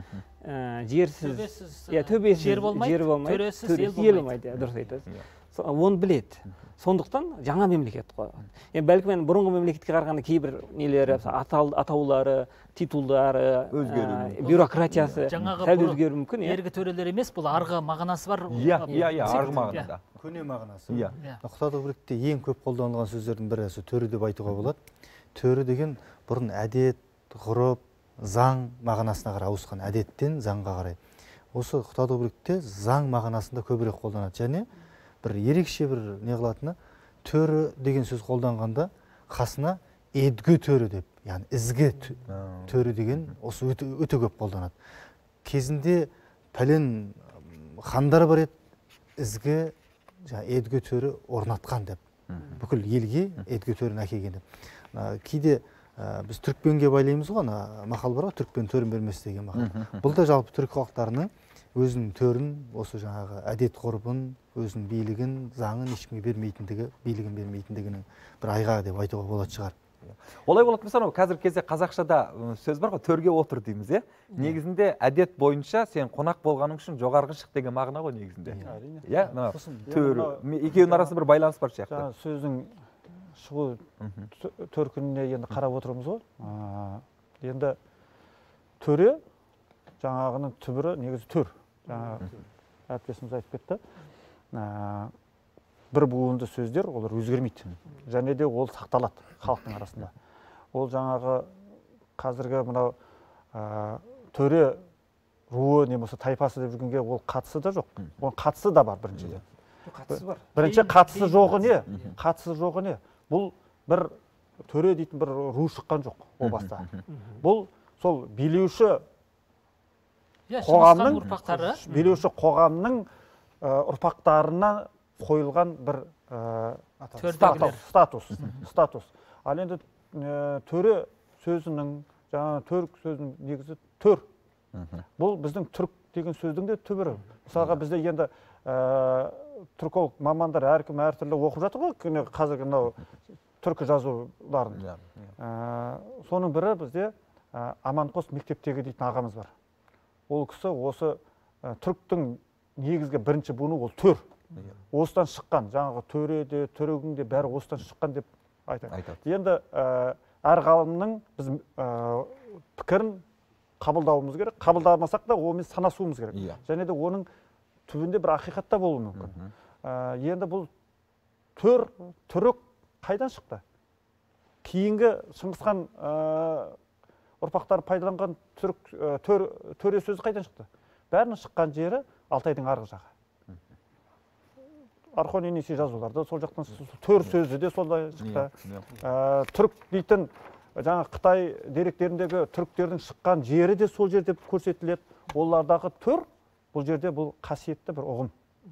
Жерсіз, төбесіз жер болмайды, төресіз ел болмайды. Дұрыс айтасыз. Оны біледі. Сондықтан жаңа мемлекет құлады. Бәлкім бұрынғы мемлекетке қарағанда кейбір нелері, атаулары, титулдары, бюрократиясы сәл өзгеруі мүмкін. Ергі төрелер емес, бұл арғы мағынасы бар. Арғы мағынада. Көне мағынасы. Құтадығбекте ең көп қолданылған сөздердің бірі төрі деп айтуға болады. Төрі деген бұрын әдет, ғұрып, заң мағынасына қарай ауысқан, әдеттен заңға қарай. Осы Құтадығбекте заң мағынасында көбірек қолданады. Және бір ерекше бір не қылатыны, төрі деген сөз қолданғанда қасына едгі төрі деп, яғни ізгі төрі деген осы өте көп қолданады. Кезінде пәлен хандар бар еді, ізгі едгі төрі орнатқан деп, бүкіл елге едгі төрін әкелген деп. Кейде біз түрікпенге байлаймыз ғой, мақал бар ғой, түрікпен төрін бермес деген мақал. Бұл да жалпы түрік халықтарының өзінің төрін, осы жаңағы әдет ғұрыбын, өзінің билігін, заңын ешкімге бермейтіндігі, билігін бермейтіндігінің бір айғағы деп айтуға болады шығар. Олай болатын болса, қазіргі кезде қазақшада сөз бар ғой, төрге отыр дейміз, негізінде әдет бойынша сен қонақ болғаның үшін жоғарғы шық деген мағына ғой негізінде. Екеуінің арасында бір байланыс бар сияқты. Сөздің шығу төркініне енді қарап отырмыз ғой. Енді төре жаңағының түбірі негізі төр. Әріптесіміз айтып кетті. Бір буынды сөздер олар өзгермейді. Және де ол сақталады халықтың арасында. Ол жаңағы қазіргі мынау төре руы не болса тайпасы деп жүргенге ол қатысы да жоқ. Оның қатысы да бар біріншіден. Қатысы бар. Бірінші қатысы жоғы не? Қатысы жоғы не? Бұл бір төре дейтін бір ру шыққан жоқ о баста. Бұл сол билеуші қоғамның ұрпақтарына қойылған бір статус. Ал енді төре сөзінің, жаңа түрік сөзінің негізі төр. Бұл біздің түрік деген сөздің де түбірі. Мысалға бізде енді түрколог мамандар әркім әртүрлі оқып жатыр ғой, қазіргі мынау түркі жазуларын. Соның бірі бізде Аманқос мектептегі дейтін ағамыз бар. Ол кісі осы түріктің негізгі бірінші буыны ол төр. Осыдан шыққан, жаңағы төре де, түрігің де бәрі осыдан шыққан деп айтады. Енді әр ғалымның біз пікірін қабылдауымыз керек, қабылдамасақ да онымен санасуымыз керек. Және де оның түбінде бір ақиқат та болуы мүмкін. Енді бұл түрік қайдан шықты? Кейінгі Шыңғысхан ұрпақтары пайдаланған төре сөзі қайдан шықты? Бәрінің шыққан жері Алтайдың арғы жағы. Архон-Енисей жазуларда сол жақтан төр сөзі де солай шықты. Түрік дейтін жаңа Қытай деректеріндегі түріктердің шыққан жері де сол жерде көрсетіледі. Олардағы төр бұл жерде бұл қасиетті бір ұғым.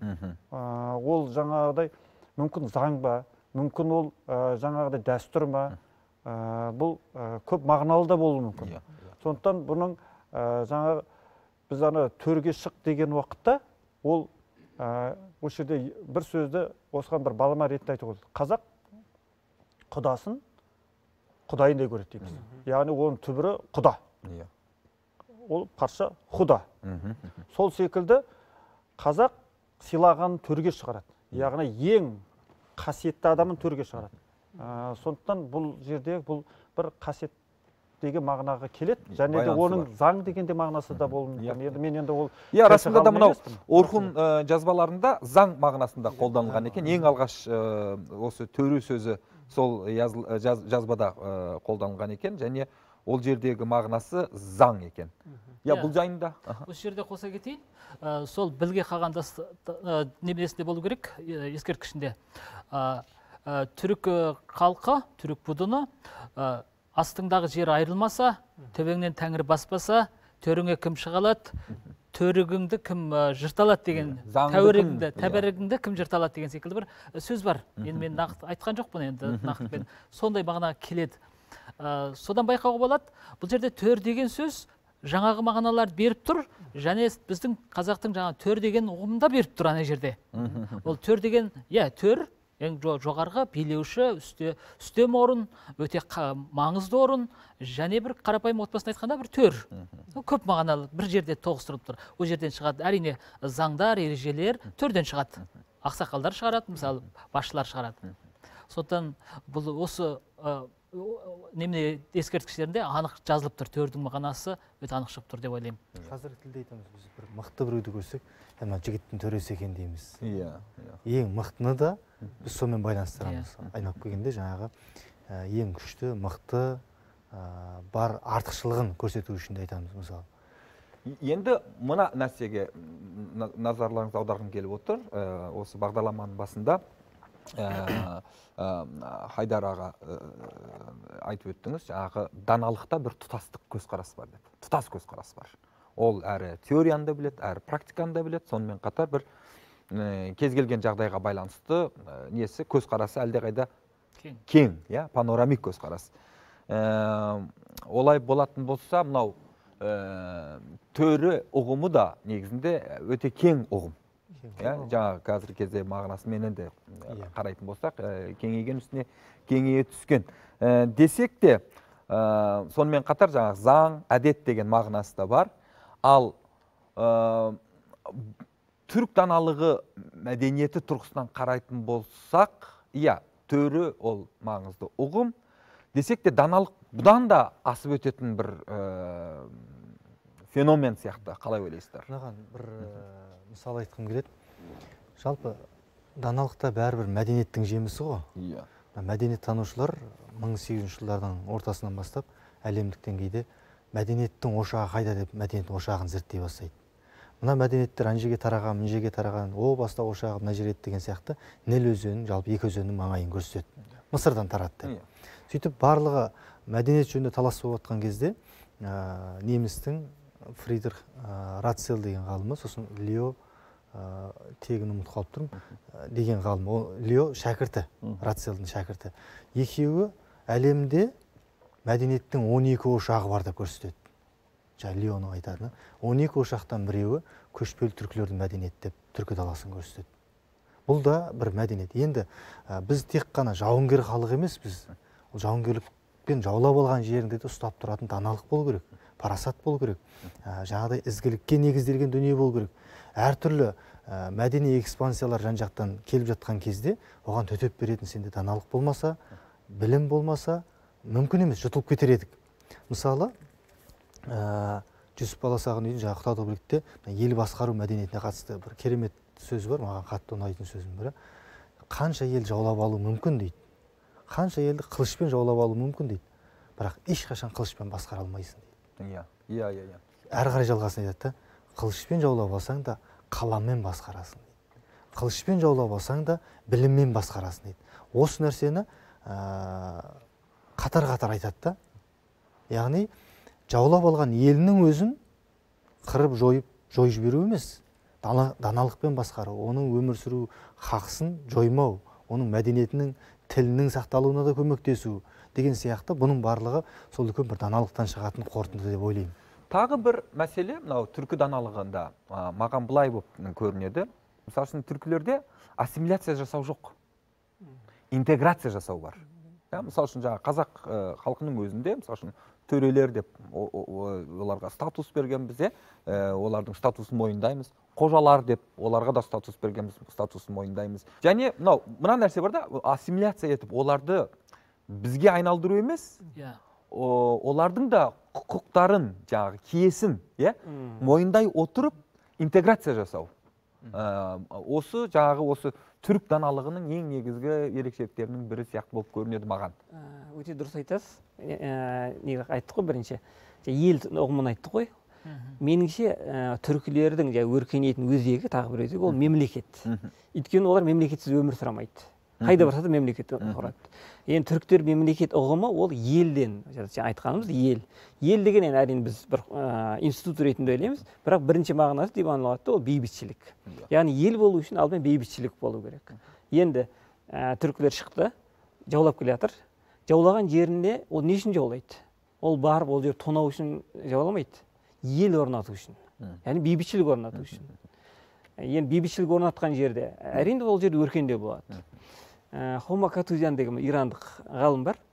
Ол жаңағыдай мүмкін заң ба, мүмкін ол жаңағыдай дәстүр ма, бұл көп мағыналы да болуы мүмкін. Сондықтан бұның жаңағы біз ана төрге шық деген уақытта ол осы жерде бір сөзді осыған бір балама ретінде айтуға болады. Қазақ құдасын құдайындай көреді дейміз. Яғни оның түбірі құда. Ол парша құда. Сол секілді қазақ сыйлағанын төрге шығарады. Яғни ең қасиетті адамын төрге шығарады. Сондықтан бұл жерде бұл бір қасиет деген мағынаға келеді. Және де оның заң деген де мағынасы да болуы мүмкін. Мен енді ол расында да мынау Орхун жазбаларында заң мағынасында қолданылған екен. Ең алғаш осы төре сөзі сол жазбада қолданылған екен, және ол жердегі мағынасы заң екен. Бұл жайында осы жерде қоса кетейін. Сол білге қағандас немесінде болу керек, ескерткішінде. Түрік халқы, түрік будыны астыңдағы жер айырылмаса, төбеңнен тәңір баспаса, төріңе кім шығалады, төрігіңді кім жырталады деген, тәбәрігіңді кім жырталады деген секілді бір сөз бар. Енді мен нақты айтқан жоқпын, енді нақтымен сондай мағынаға келеді. Содан байқауға болады, бұл жерде төр деген сөз жаңағы мағыналарды беріп тұр, және біздің қазақтың жаңа төр деген ұғымда беріп тұр ана жерде. Ол төр деген, төр ең жоғарғы билеуші, үстем орын, өте маңызды орын, және бір қарапайым отбасын айтқанда бір төр. Көп мағыналы бір жерде тоғыстырып тұр. Ол жерден шығады, әрине заңдар, ережелер төрден шығады. Ақсақалдар шығарады, мысалы, басшылар шығарады. Сондықтан бұл осы немене ескерткіштерінде анық жазылып тұр, төрдің мағынасы өте анық шығып тұр деп ойлаймын. Қазіргі тілде айтамыз, біз бір мықты біреуді көрсек, жігіттің төресі екен дейміз. Ең мықтыны да біз сонымен байланыстырамыз. Айналып келгенде жаңағы ең күшті, мықты, бар артықшылығын көрсету үшін де айтамыз, мысалы. Енді мына нәрсеге назарларыңызды аударғым келіп отыр. Осы бағдарламаның басында Хайдар аға айтып өттіңіз, жаңағы даналықта бір тұтастық көзқарас бар деді. Тұтас көзқарас бар. Ол әрі теорияны да білет, әрі практиканы да білет, сонымен қатар бір кез келген жағдайға байланысты несі көзқарасы әлдеқайда кең, панорамик көзқарас. Олай болатын болса, мынау төрі ұғымы да негізінде өте кең ұғым. Жаңағы қазіргі кезде мағынасымен де қарайтын болсақ, кеңейген үстіне кеңейе түскен. Десек те, сонымен қатар жаңағы заң, әдет деген мағынасы да бар. Ал түрік даналығы мәдениеті тұрғысынан қарайтын болсақ, төрі ол маңызды ұғым. Десек те, даналық бұдан да асып өтетін бір феномен сияқты, қалай ойлайсыздар? Мынаған бір мысал айтқым келеді. Жалпы даналықта бәрібір мәдениеттің жемісі ғой. Мәдениет танушылар 1800 жылдардың ортасынан бастап әлемдік деңгейде мәдениеттің ошағы қайда деп мәдениеттің ошағын зерттей бастайды. Мына мәдениеттер ана жерге тараған, мына жерге тараған, о баста ошағы мына жерде деген сияқты Нил өзенінің, жалпы екі өзеннің маңайын көрсетеді. Мысырдан тарады. Сөйтіп барлығы мәдениет жөнінде талас болып жатқан кезде немістің Фридрих Рацел деген ғалымы, сосын Лео тегін ұмытып қалып тұрмын деген ғалым. Ол Лео шәкірті, Рацелдің шәкірті. Екеуі әлемде мәдениеттің 12 ошағы бар деп көрсетеді. Леоның айтатыны 12 ошақтан біреуі көшпелі түркілердің мәдениеті деп түркі даласын көрсетеді. Бұл да бір мәдениет. Енді біз тек қана жауынгер халық емес, біз жауынгерлікпен жаулап алған жерінде де ұстап тұратын даналық болу керек, парасат болу керек, жаңағыдай ізгілікке негізделген дүние болу керек. Әртүрлі мәдени экспансиялар жан-жақтан келіп жатқан кезде оған төтеп беретін сенде даналық болмаса, білім болмаса, мүмкін емес, жұтылып кетер едік. Мысалы, Жүсіп Баласағұн үйдің жаңағы Ақтау-Төбелікте ел басқару мәдениетіне қатысты бір керемет сөз бар, маған қатты ұнайтын сөздің бірі. Қанша ел жаулап алу мүмкін дейді. Қанша елді қылышпен жаулап алу мүмкін дейді. Бірақ ешқашан қылышпен басқара алмайсың дейді. Иә. Әрі қарай жалғасын айтады. Қылышпен жаулап алсаң да қаламмен басқарасың дейді. Қылышпен жаулап алсаң да біліммен басқарасың дейді. Осы нәрсені қатар-қатар айтады да. Яғни жаулап алған елінің өзін қырып жойып жіберу емес, даналықпен басқару, оның өмір сүру хақсын жоймау, оның мәдениетінің, тілінің сақталуына да көмектесу деген сияқты бұның барлығы сол үлкен бір даналықтан шығатын қорытынды деп ойлаймын. Тағы бір мәселе, мынау түркі даналығында маған былай болып көрінеді. Мысалы үшін түркілерде ассимиляция жасау жоқ, интеграция жасау бар. Мысалы үшін қазақ халқының өзінде, мысалы үшін төрелер деп оларға статус бергенбіз, олардың статусын мойындаймыз. Қожалар деп оларға да статус бергенбіз, статусын мойындаймыз. Және мына нәрсе бар да, ассимиляция етіп оларды бізге айналдыру емес, олардың да құқықтарын, киесін мойындай отырып интеграция жасау. Осы түрік даналығының ең негізгі ерекшеліктерінің бірі сияқты болып көрінеді маған. Өте дұрыс айтасыз. Айттық қой бірінші. Ел ұғымын айттық қой. Меніңше түркілердің өркениетінің өзегі, тағы бір өзегі, ол мемлекет. Өйткені олар мемлекетсіз өмір сүремейді. Қайда барса да мемлекет құрады. Енді түріктер мемлекет ұғымы ол елден, айтқанымыз ел. Ел деген әрине біз бір институт ретінде ойлаймыз, бірақ бірінші мағынасы деп анықталады, ол бейбітшілік. Яғни ел болу үшін алдымен бейбітшілік болу керек. Енді түркілер шықты, жаулап келе жатыр. Жаулаған жерінде ол не үшін жаулайды? Ол барып ол жер тонау үшін жауламайды. Ел орнату үшін. Яғни бейбітшілік орнату үшін. Енді бейбітшілік орнатқан жерде әрине ол жерде өркендеу болады. Хома Катузян деген ирандық ғалым бар.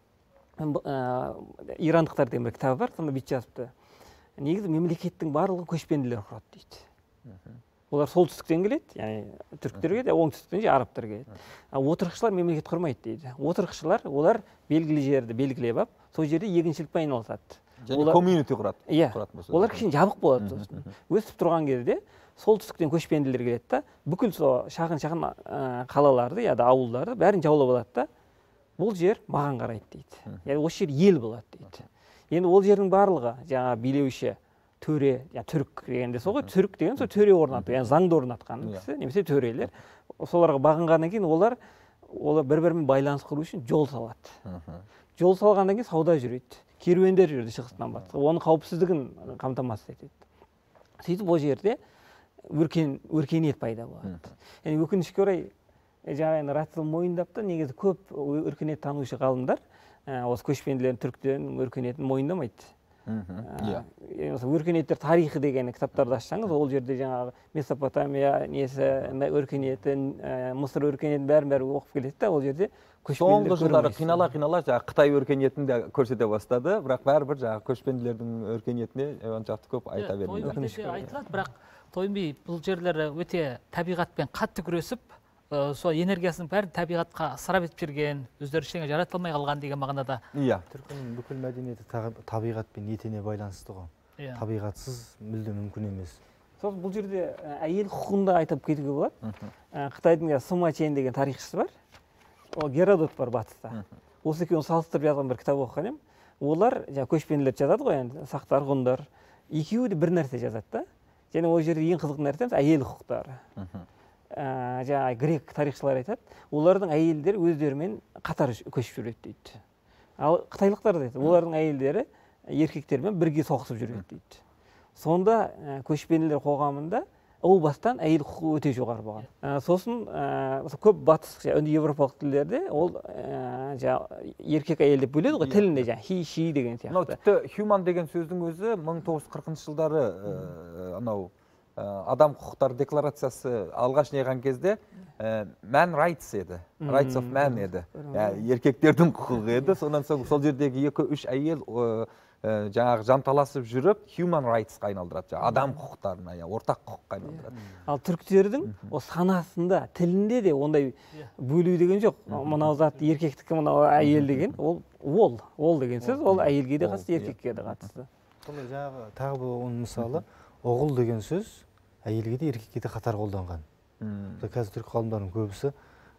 Ирандықтар деген бір кітабы бар, сонда бүйтіп жазыпты. Негізі мемлекеттің барлығы көшпенділер құрады дейді. Олар солтүстіктен келеді, яғни түріктерге де, оңтүстіктен арабтар келеді. Отырықшылар мемлекет құрмайды дейді. Отырықшылар олар белгілі жерді белгілеп алып, сол жерде егіншілікпен айналысады. Және комьюнити құрады. Иә. Олар кішкене жабық болады. Өсіп тұрған кезде солтүстіктен көшпенділер келеді да, бүкіл шағын қалаларды, яда ауылдарды бәрін жаулап алады да, бұл жер маған қарайды дейді. Яғни осы жер ел болады дейді. Енді ол жердің барлығы, жаңа билеуші, төре, түрік дегенде сол ғой, түрік деген сол төре орнату, яғни заңды орнатқан кісі, немесе төрелер. Соларға бағынғаннан кейін олар бір-бірімен байланыс құру үшін жол салады. Жол салғаннан кейін сауда жүреді. Керуендер жүреді шығыстан батысқа. Оның қауіпсіздігін қамтамасыз етеді. Сөйтіп ол жерде өркениет пайда болады. Яғни өкінішке орай, жаңағы Рацел мойындапты, негізі көп өркениет танушы ғалымдар осы көшпенділердің, түріктердің өркениетін мойындамайды. Өркениеттер тарихы деген кітаптарды ашсаңыз, ол жерде жаңағы Месопотамия несі, өркениетін, Мысыр өркениетін бәрін оқып келеді да, ол жерде соңғы жылдары қинала Қытай өркениетін де көрсете бастады, бірақ бәрібір көшпенділердің өркениетіне оншақты көп айта бермейді. Айтылады, бірақ Тойынби бұл жерлері өте табиғатпен қатты күресіп, сол энергиясының бәрін табиғатқа ысырап етіп жүрген, өздері ештеңе жарата алмай қалған деген мағынада. Иә. Түркінің бүкіл мәдениеті табиғатпен етене байланысты ғой. Табиғатсыз мүлде мүмкін емес. Сол бұл жерде әйел құқығында айтып кетуге болады. Қытайдың Сыма Чен деген тарихшысы бар. Ол Геродот бар батыста. Осы екеуін салыстырып жазған бір кітап оқыған едім. олар көшпенділер жазады ғой енді, сақтар, ғұндар, екеуі де бір нәрсе жазады да. Және ол жерде ең қызық нәрсе әйел құқықтары. Жаңағы грек тарихшылар айтады, олардың әйелдері өздерімен қатар көшіп жүреді дейді. Ал қытайлықтар да айтады, олардың әйелдері еркектермен бірге соғысып жүреді дейді. Сонда көшпенділер қоғамында ол бастан әйел құқығы өте жоғары болған. Сосын көп батыс европалық тілдерде ол еркек әйел деп бөледі ғой, тілінде he, she деген сияқты. Тіпті human деген сөздің өзі 1940 жылдары анау адам құқықтары декларациясы алғаш неған кезде man rights еді, rights of man еді, еркектердің құқығы еді. Сонан соң сол жердегі 2-3 әйел жаңағы жанталасып жүріп human rightsқа айналдырады, адам құқықтарына, ортақ құқыққа айналдырады. Ал түріктердің санасында, тілінде де ондай бөлу деген жоқ. Мынау зат еркектікі, мынау әйел деген, ол деген сөз, ол әйелге де қатысты, еркекке де қатысты. Жаңағы тағы бір оның мысалы, оғыл деген сөз әйелге де еркекке де қатар қолданған. Қазір түрік ғалымдарының көбісі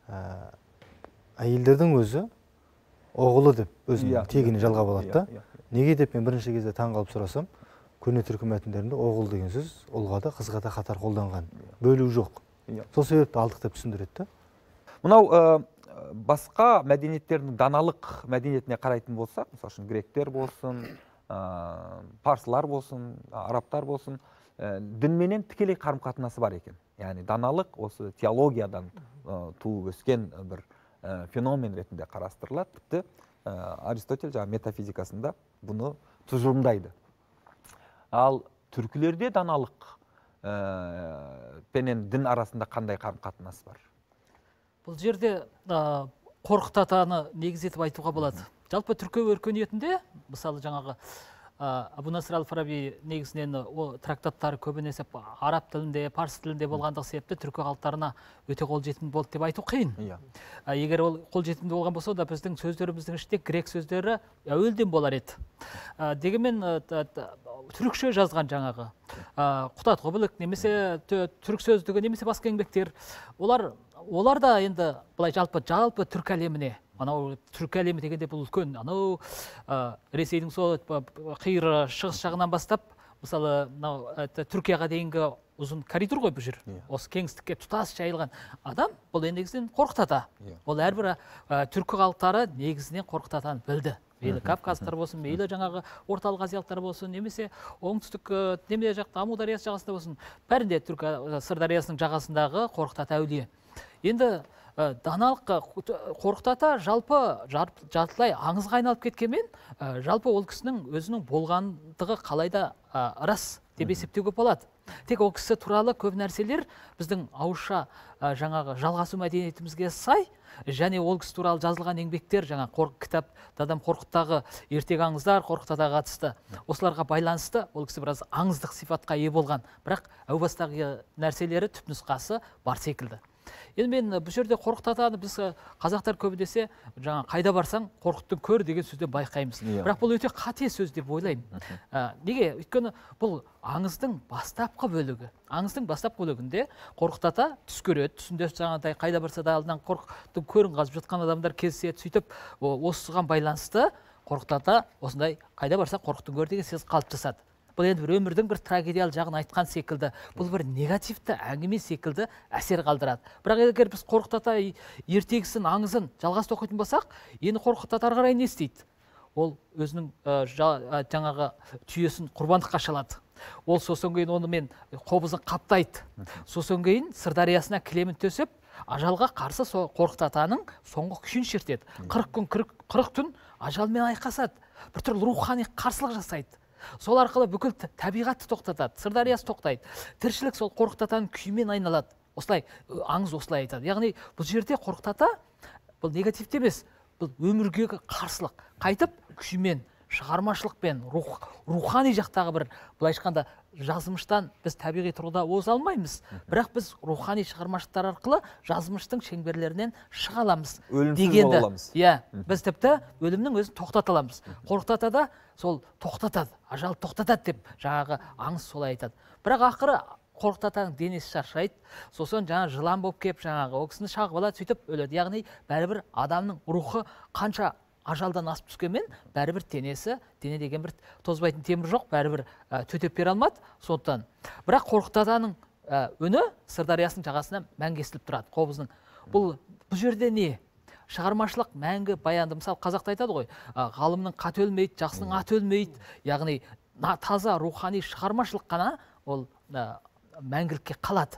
әйелдердің өзі оғылы деп өзінің тегіне жалғап алады да. Неге деп мен бірінші кезде таң қалып сұрасам, көне түркі мәтіндерінде оғыл деген сөз ұлға да қызға да қатар қолданған. Бөлу жоқ. Сол себепті алдық деп түсіндіреді. Мынау басқа мәдениеттердің даналық мәдениетіне қарайтын болсақ, мысалы үшін гректер болсын, парсылар болсын, арабтар болсын, дінменен тікелей қарым-қатынасы бар екен. Яғни даналық осы теологиядан туып өскен бір феномен ретінде қарастырылады. Тіпті Аристотель жаңа метафизикасында бұны тұжырымдайды. Ал түркілерде даналық пенен дін арасында қандай қарым-қатынас бар? Бұл жерде қорқыт атаны негіз етіп айтуға болады. Жалпы түркі өркениетінде, мысалы жаңағы Абу Насыр әл-Фараби негізінен трактаттары көбінесе араб тілінде, парсы тілінде болғандығы себепті түркі халықтарына өте қолжетімді болды деп айту қиын. Егер ол қолжетімді болған болса, да біздің сөздеріміздің ішінде грек сөздері әуелден болар еді. Дегенмен түрікше жазған жаңағы Құтат-құбылық немесе түрік сөздігі немесе басқа еңбектер, олар да енді былай жалпы түркі әлеміне, анау түркі әлемі дегенде бұл үлкен, анау Ресейдің сол қиыр шығыс жағынан бастап, мысалы Түркияға дейінгі ұзын коридор ғой бұл жер. Осы кеңістікке тұтас жайылған адам, бұл негізінен Қорқыт ата. Ол әрбір түркі халықтары негізінен Қорқыт атаны білді. Мейлі кавказдар болсын, мейлі жаңағы орталық азиялықтар болсын, немесе оңтүстік неме жақта Аму дариясы жағасында болсын, бәрінде түркі Сырдариясының жағасындағы Қорқыт ата әулие. Енді даналық Қорқыт ата жалпы жартылай аңызға айналып кеткенмен, жалпы ол кісінің өзінің болғандығы қалайда рас деп есептеуге болады. Тек ол кісі туралы көп нәрселер біздің ауызша жаңағы жалғасу мәдениетімізге сай, және ол кісі туралы жазылған еңбектер, жаңа кітап Дадам Қорқыттағы ертегі аңыздар, Қорқыт атаға қатысты, осыларға байланысты ол кісі біраз аңыздық сипатқа ие болған, бірақ әу бастағы нәрселері түпнұсқасы бар секілді. Енді мен бұл жерде Қорқыт атаны біз қазақтар көбінесе жаңа қайда барсаң Қорқыттың көр деген сөзден байқаймыз. Бірақ бұл өте қате сөз деп ойлаймын. Неге? Өйткені бұл аңыздың бастапқы бөлігі. Аңыздың бастапқы бөлігінде Қорқыт ата түс көреді, түсінде жаңағыдай қайда барса да алдынан Қорқыттың көрін қазып жатқан адамдар кездеседі, сөйтіп осыған байланысты Қорқыт ата осындай қайда барса Қорқыттың көр деген сөз қалыптасады. Бұл енді бір өмірдің бір трагедиялы жағын айтқан секілді, бұл бір негативті әңгіме секілді әсер қалдырады. Бірақ егер біз Қорқыт ата ертегісін, аңызын жалғасты оқитын болсақ, енді Қорқыт ата ары қарай не істейді? Ол өзінің жаңағы түйесін құрбандыққа шалады. Ол сосын кейін онымен қобызын қаптайды. Сосын кейін Сырдариясына кілемін төсеп, ажалға қарсы Қорқыт атаның соңғы күшін шертеді. 40 күн, 40 түн ажалмен айқасады. Бір түрлі рухани қарсылық жасайды. Сол арқылы бүкіл табиғатты тоқтатады, Сырдариясы тоқтайды. Тіршілік сол Қорқыт атаның күйімен айналады. Осылай аңыз осылай айтады. Яғни бұл жерде Қорқыт ата бұл негативті емес, бұл өмірге қарсылық. Қайтып күйімен, шығармашылықпен, рухани жақтағы бір былай айтқанда жазмыштан біз табиғи тұрғыда оза алмаймыз. Бірақ біз рухани шығармашылықтар арқылы жазмыштың шеңберлерінен шыға аламыз. Өлімсіз бола аламыз. Біз тіпті өлімнің өзін тоқтата аламыз. Қорқыт ата да сол тоқтатады, ажал тоқтатады деп жаңағы аңыз солай айтады. Бірақ ақыры Қорқыт атаның денесі шаршайды, сосын жаңа жылан болып кеп, жаңағы ол кісіні шағып алады, сөйтіп өледі. Яғни бәрібір адамның рухы қанша ажалдан асып түскенмен бәрібір дене деген бір тозбайтын темір жоқ, бәрібір төтеп бере алмады. Сондықтан бірақ Қорқыт Атаның үні Сырдариясының жағасынан мәңгі естіліп тұрады. Қобыздың бұл жерде не? Шығармашылық мәңгі баянды. Мысалы, қазақта айтады ғой, ғалымның қаты өлмейді, жақсының аты өлмейді. Яғни таза рухани шығармашылық қана ол мәңгілікке қалады.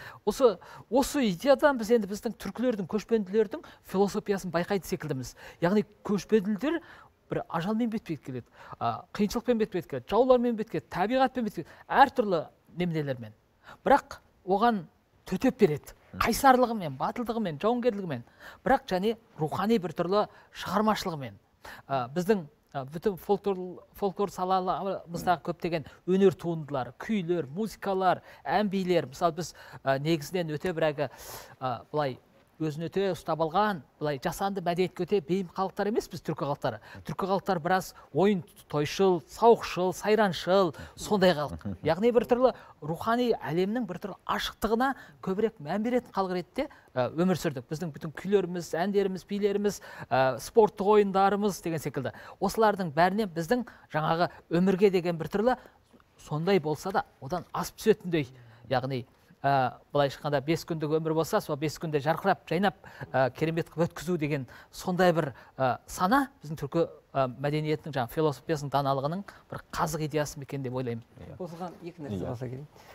Осы идеядан біз енді біздің түркілердің, көшпенділердің философиясын байқайды секілдіміз. Яғни көшпенділер бір ажалмен бетпе-бет келеді, қиыншылықпен бетпе-бет келеді, жаулармен бетпе-бет келеді, табиғатпен бетпе-бет келеді, әртүрлі неменелермен. Бірақ оған төтеп береді. Қайсарлығымен, батылдығымен, жауынгерлігімен, бірақ және рухани бір түрлі шығармашылығымен. Біздің bütün фольклор салаларымыздағы көптеген өнер туындылары, күйлер, музыкалар, ән-билер, мысалы біз негізінен өте бір былай өзін өте ұстап алған, былай жасанды мәдениетке өте бейім халықтар емес біз түркі халықтары. Түркі халықтар біраз ойын тойшыл, сауықшыл, сайраншыл, сондай халық. Яғни бір түрлі рухани әлемнің бір түрлі ашықтығына көбірек мән беретін халық ретінде өмір сүрдік. Біздің bütün күйлеріміз, әндеріміз, билеріміз, спорттық ойындарымыз деген секілді. Осылардың бәрінен біздің жаңағы өмірге деген бір түрлі сондай болса да одан асып түсетіндей, яғни былай шыққанда 5 күндік өмір болса, сол 5 күнде жарқырап, жайнап, керемет қылып өткізу деген сондай бір сана біздің түркі мәдениетінің, жаңағы философиясының даналығының бір қазық идеясы екен деп ойлаймын. Осыған екі нәрсе қоса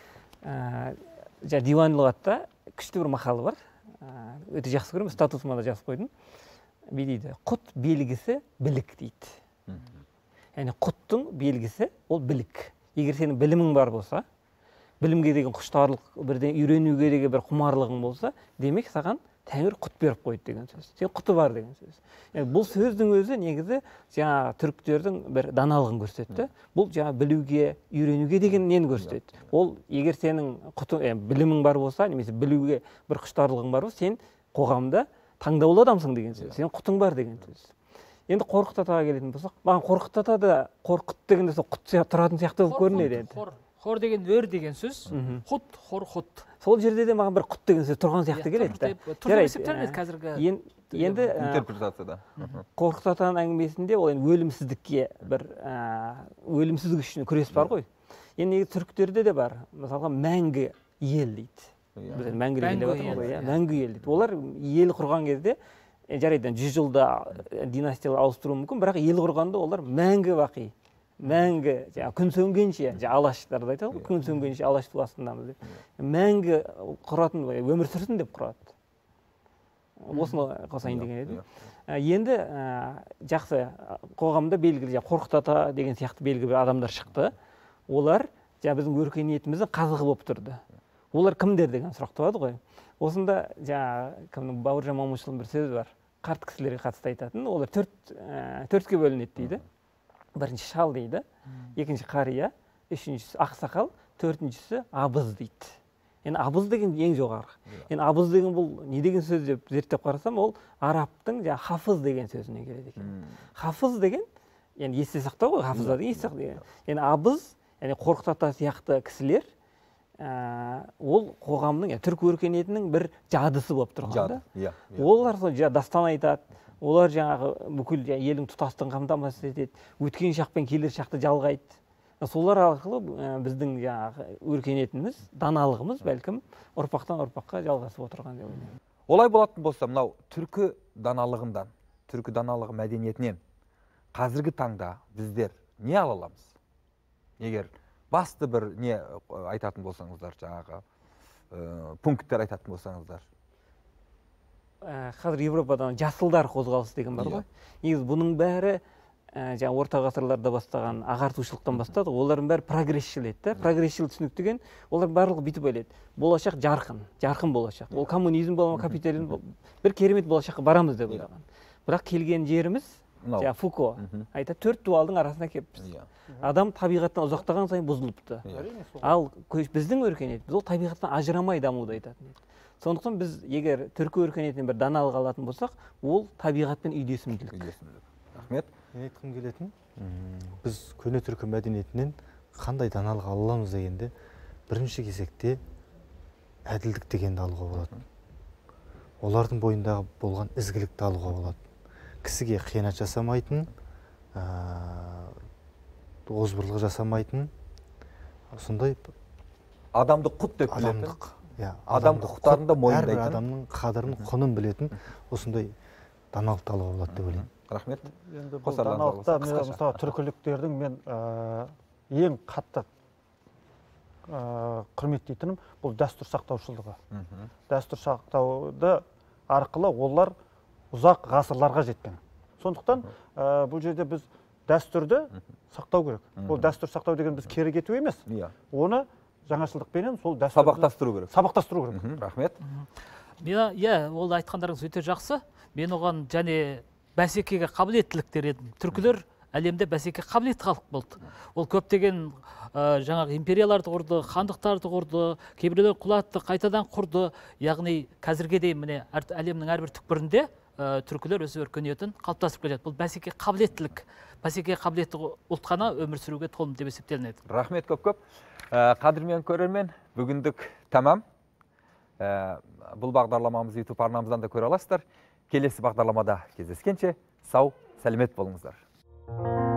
кетейін. Диван лұғатта күшті бір мақалы бар. Өте жақсы көремін, статусыма да жазып қойдым. Дейді, құт белгісі білік дейді. Яғни құттың белгісі ол білік. Егер сенің білімің бар болса, білімге деген құштарлық, бірден үйренуге деген бір құмарлығың болса, демек саған Тәңір құт беріп қойды деген сөз. Сен құты бар деген сөз. Бұл сөздің өзі негізі жаңа түріктердің бір даналығын көрсетті. Бұл жаңа білуге, үйренуге деген нені көрсетеді. Ол егер сенің білімің бар болса, немесе білуге бір құштарлығың бар болса, сен қоғамда таңдаулы адамсың деген сөз. Сен құтың бар деген сөз. Енді Қорқыт Атаға келетін болсақ, маған Қорқыт Атада Қорқыт дегенде сол құт тұратын сияқты болып көрінеді енді. Хор деген өр деген сөз, құт, хор, құт. Сол жерде де маған бір құт деген сөз тұрған сияқты келеді. Тұрып есептелінеді қазіргі. Енді интерпретацияда. Қорқыт Атаның әңгімесінде ол өлімсіздікке бір өлімсіздік үшін күрес бар ғой. Енді түріктерде де бар. Мысалға мәңгі ел дейді. Біз мәңгі ел деп отырмыз ғой, мәңгі ел дейді. Олар ел құрған кезде жарайды 100 жылда династиялар ауыстыруы мүмкін, бірақ ел құрғанда олар мәңгі бақи. Мәңгі, күн сөнгенше, алаштарды айтады ғой, күн сөнгенше алаш ту астындамыз деп. Мәңгі құратын, өмір сүрсін деп құрады. Осыны қосайын деген едім. Енді жақсы қоғамда белгілі, Қорқыт Ата деген сияқты белгілі адамдар шықты. Олар біздің өркениетіміздің қазығы болып тұрды. Олар кімдер деген сұрақ туады ғой. Осында кімнің Бауыржан Момышұлының бір сөзі бар. Қарт кісілерге қатысты айтатын. Олар төртке бөлінеді дейді. Бірінші шал дейді, екінші қария, үшіншісі ақсақал, төртіншісі абыз дейді. Енді абыз деген ең жоғарғы. Енді абыз деген бұл не деген сөз деп зерттеп қарасам, ол арабтың хафыз деген сөзінен келеді екен. Хафыз деген, енді есте сақтау ғой, хафызда деген есте сақтау деген. Енді абыз, Қорқыт Ата сияқты кісілер, ол қоғамның, түркі өркениетінің бір жадысы болып тұрғанда. Олар дастан айтады. Олар жаңағы бүкіл елдің тұтастығын қамтамасыз етеді, өткен шақпен келер шақты жалғайды. Солар арқылы біздің жаңағы өркениетіміз, даналығымыз бәлкім ұрпақтан ұрпаққа жалғасып отырған деп ойлаймын. Олай болатын болса, мынау түркі даналығынан, түркі даналығы мәдениетінен қазіргі таңда біздер не ала аламыз? Егер басты бір не айтатын болсаңыздар, жаңағы пункттер айтатын болсаңыздар. Қазір Европадан жасылдар қозғалысы деген бар ғой. Негізі бұның бәрі орта ғасырларда бастаған ағартушылықтан бастады. Олардың бәрі прогрессшіл еді. Прогрессшіл түсінік деген, олар барлығы бүйтіп ойлайды. Болашақ жарқын болашақ. Ол коммунизм болма, капитализм бір керемет болашаққа барамыз деп ойлаған. Бірақ келген жеріміз, Фуко айтады, 4 дуалдың арасына келіппіз. Адам табиғаттан ұзақтаған сайын бұзылыпты. Ал біздің өркениетіміз ол табиғаттан ажырамай дамуды айтатын еді. Сондықтан біз егер түркі өркениетінен бір даналық алатын болсақ, ол табиғатпен үйлесімділік. Рахмет. Мен айтқым келетін, біз көне түркі мәдениетінен қандай даналық ала аламыз дегенде, бірінші кезекте әділдік дегенді алуға болады. Олардың бойындағы болған ізгілікті алуға болады. кісіге қиянат жасамайтын, озбырлық жасамайтын, сондай адамды құт деп адамдық, адам құқықтарын да мойындайтын, әрбір адамның қадірін, құнын білетін осындай даналықты алуға болады деп ойлаймын. Рахмет. Енді бұл даналықта мысалы түркіліктердің мен ең қатты құрметтейтінім бұл дәстүр сақтаушылығы. Дәстүр сақтауды арқылы олар ұзақ ғасырларға жеткен. Сондықтан бұл жерде біз дәстүрді сақтау керек. Бұл дәстүр сақтау деген біз кері кету емес. Оны жаңашылдықпенен сол дәстүрді сабақтастыру керек. Сабақтастыру керек. Рахмет. Иә, ол айтқандарыңыз өте жақсы. Мен оған және бәсекеге қабілеттіліктер едім. Түркілер әлемде бәсекеге қабілетті халық болды. Ол көптеген жаңағы империяларды құрды, хандықтарды құрды, кейбіреулер құлатты, қайтадан құрды. Яғни қазірге дейін міне әлемнің әрбір түкпірінде түркілер өз өркениетін қалыптастырып келеді. Бұл бәсекеге қабілеттілік, бәсекеге қабілетті ұлт қана өмір сүруге толымды деп есептелінеді. Рахмет көп. Қадірмен көрермен, бүгіндік тамам. Бұл бағдарламамыз YouTube арнамыздан да көре аласыздар. Келесі бағдарламада кездескенше сау, сәлемет болыңыздар.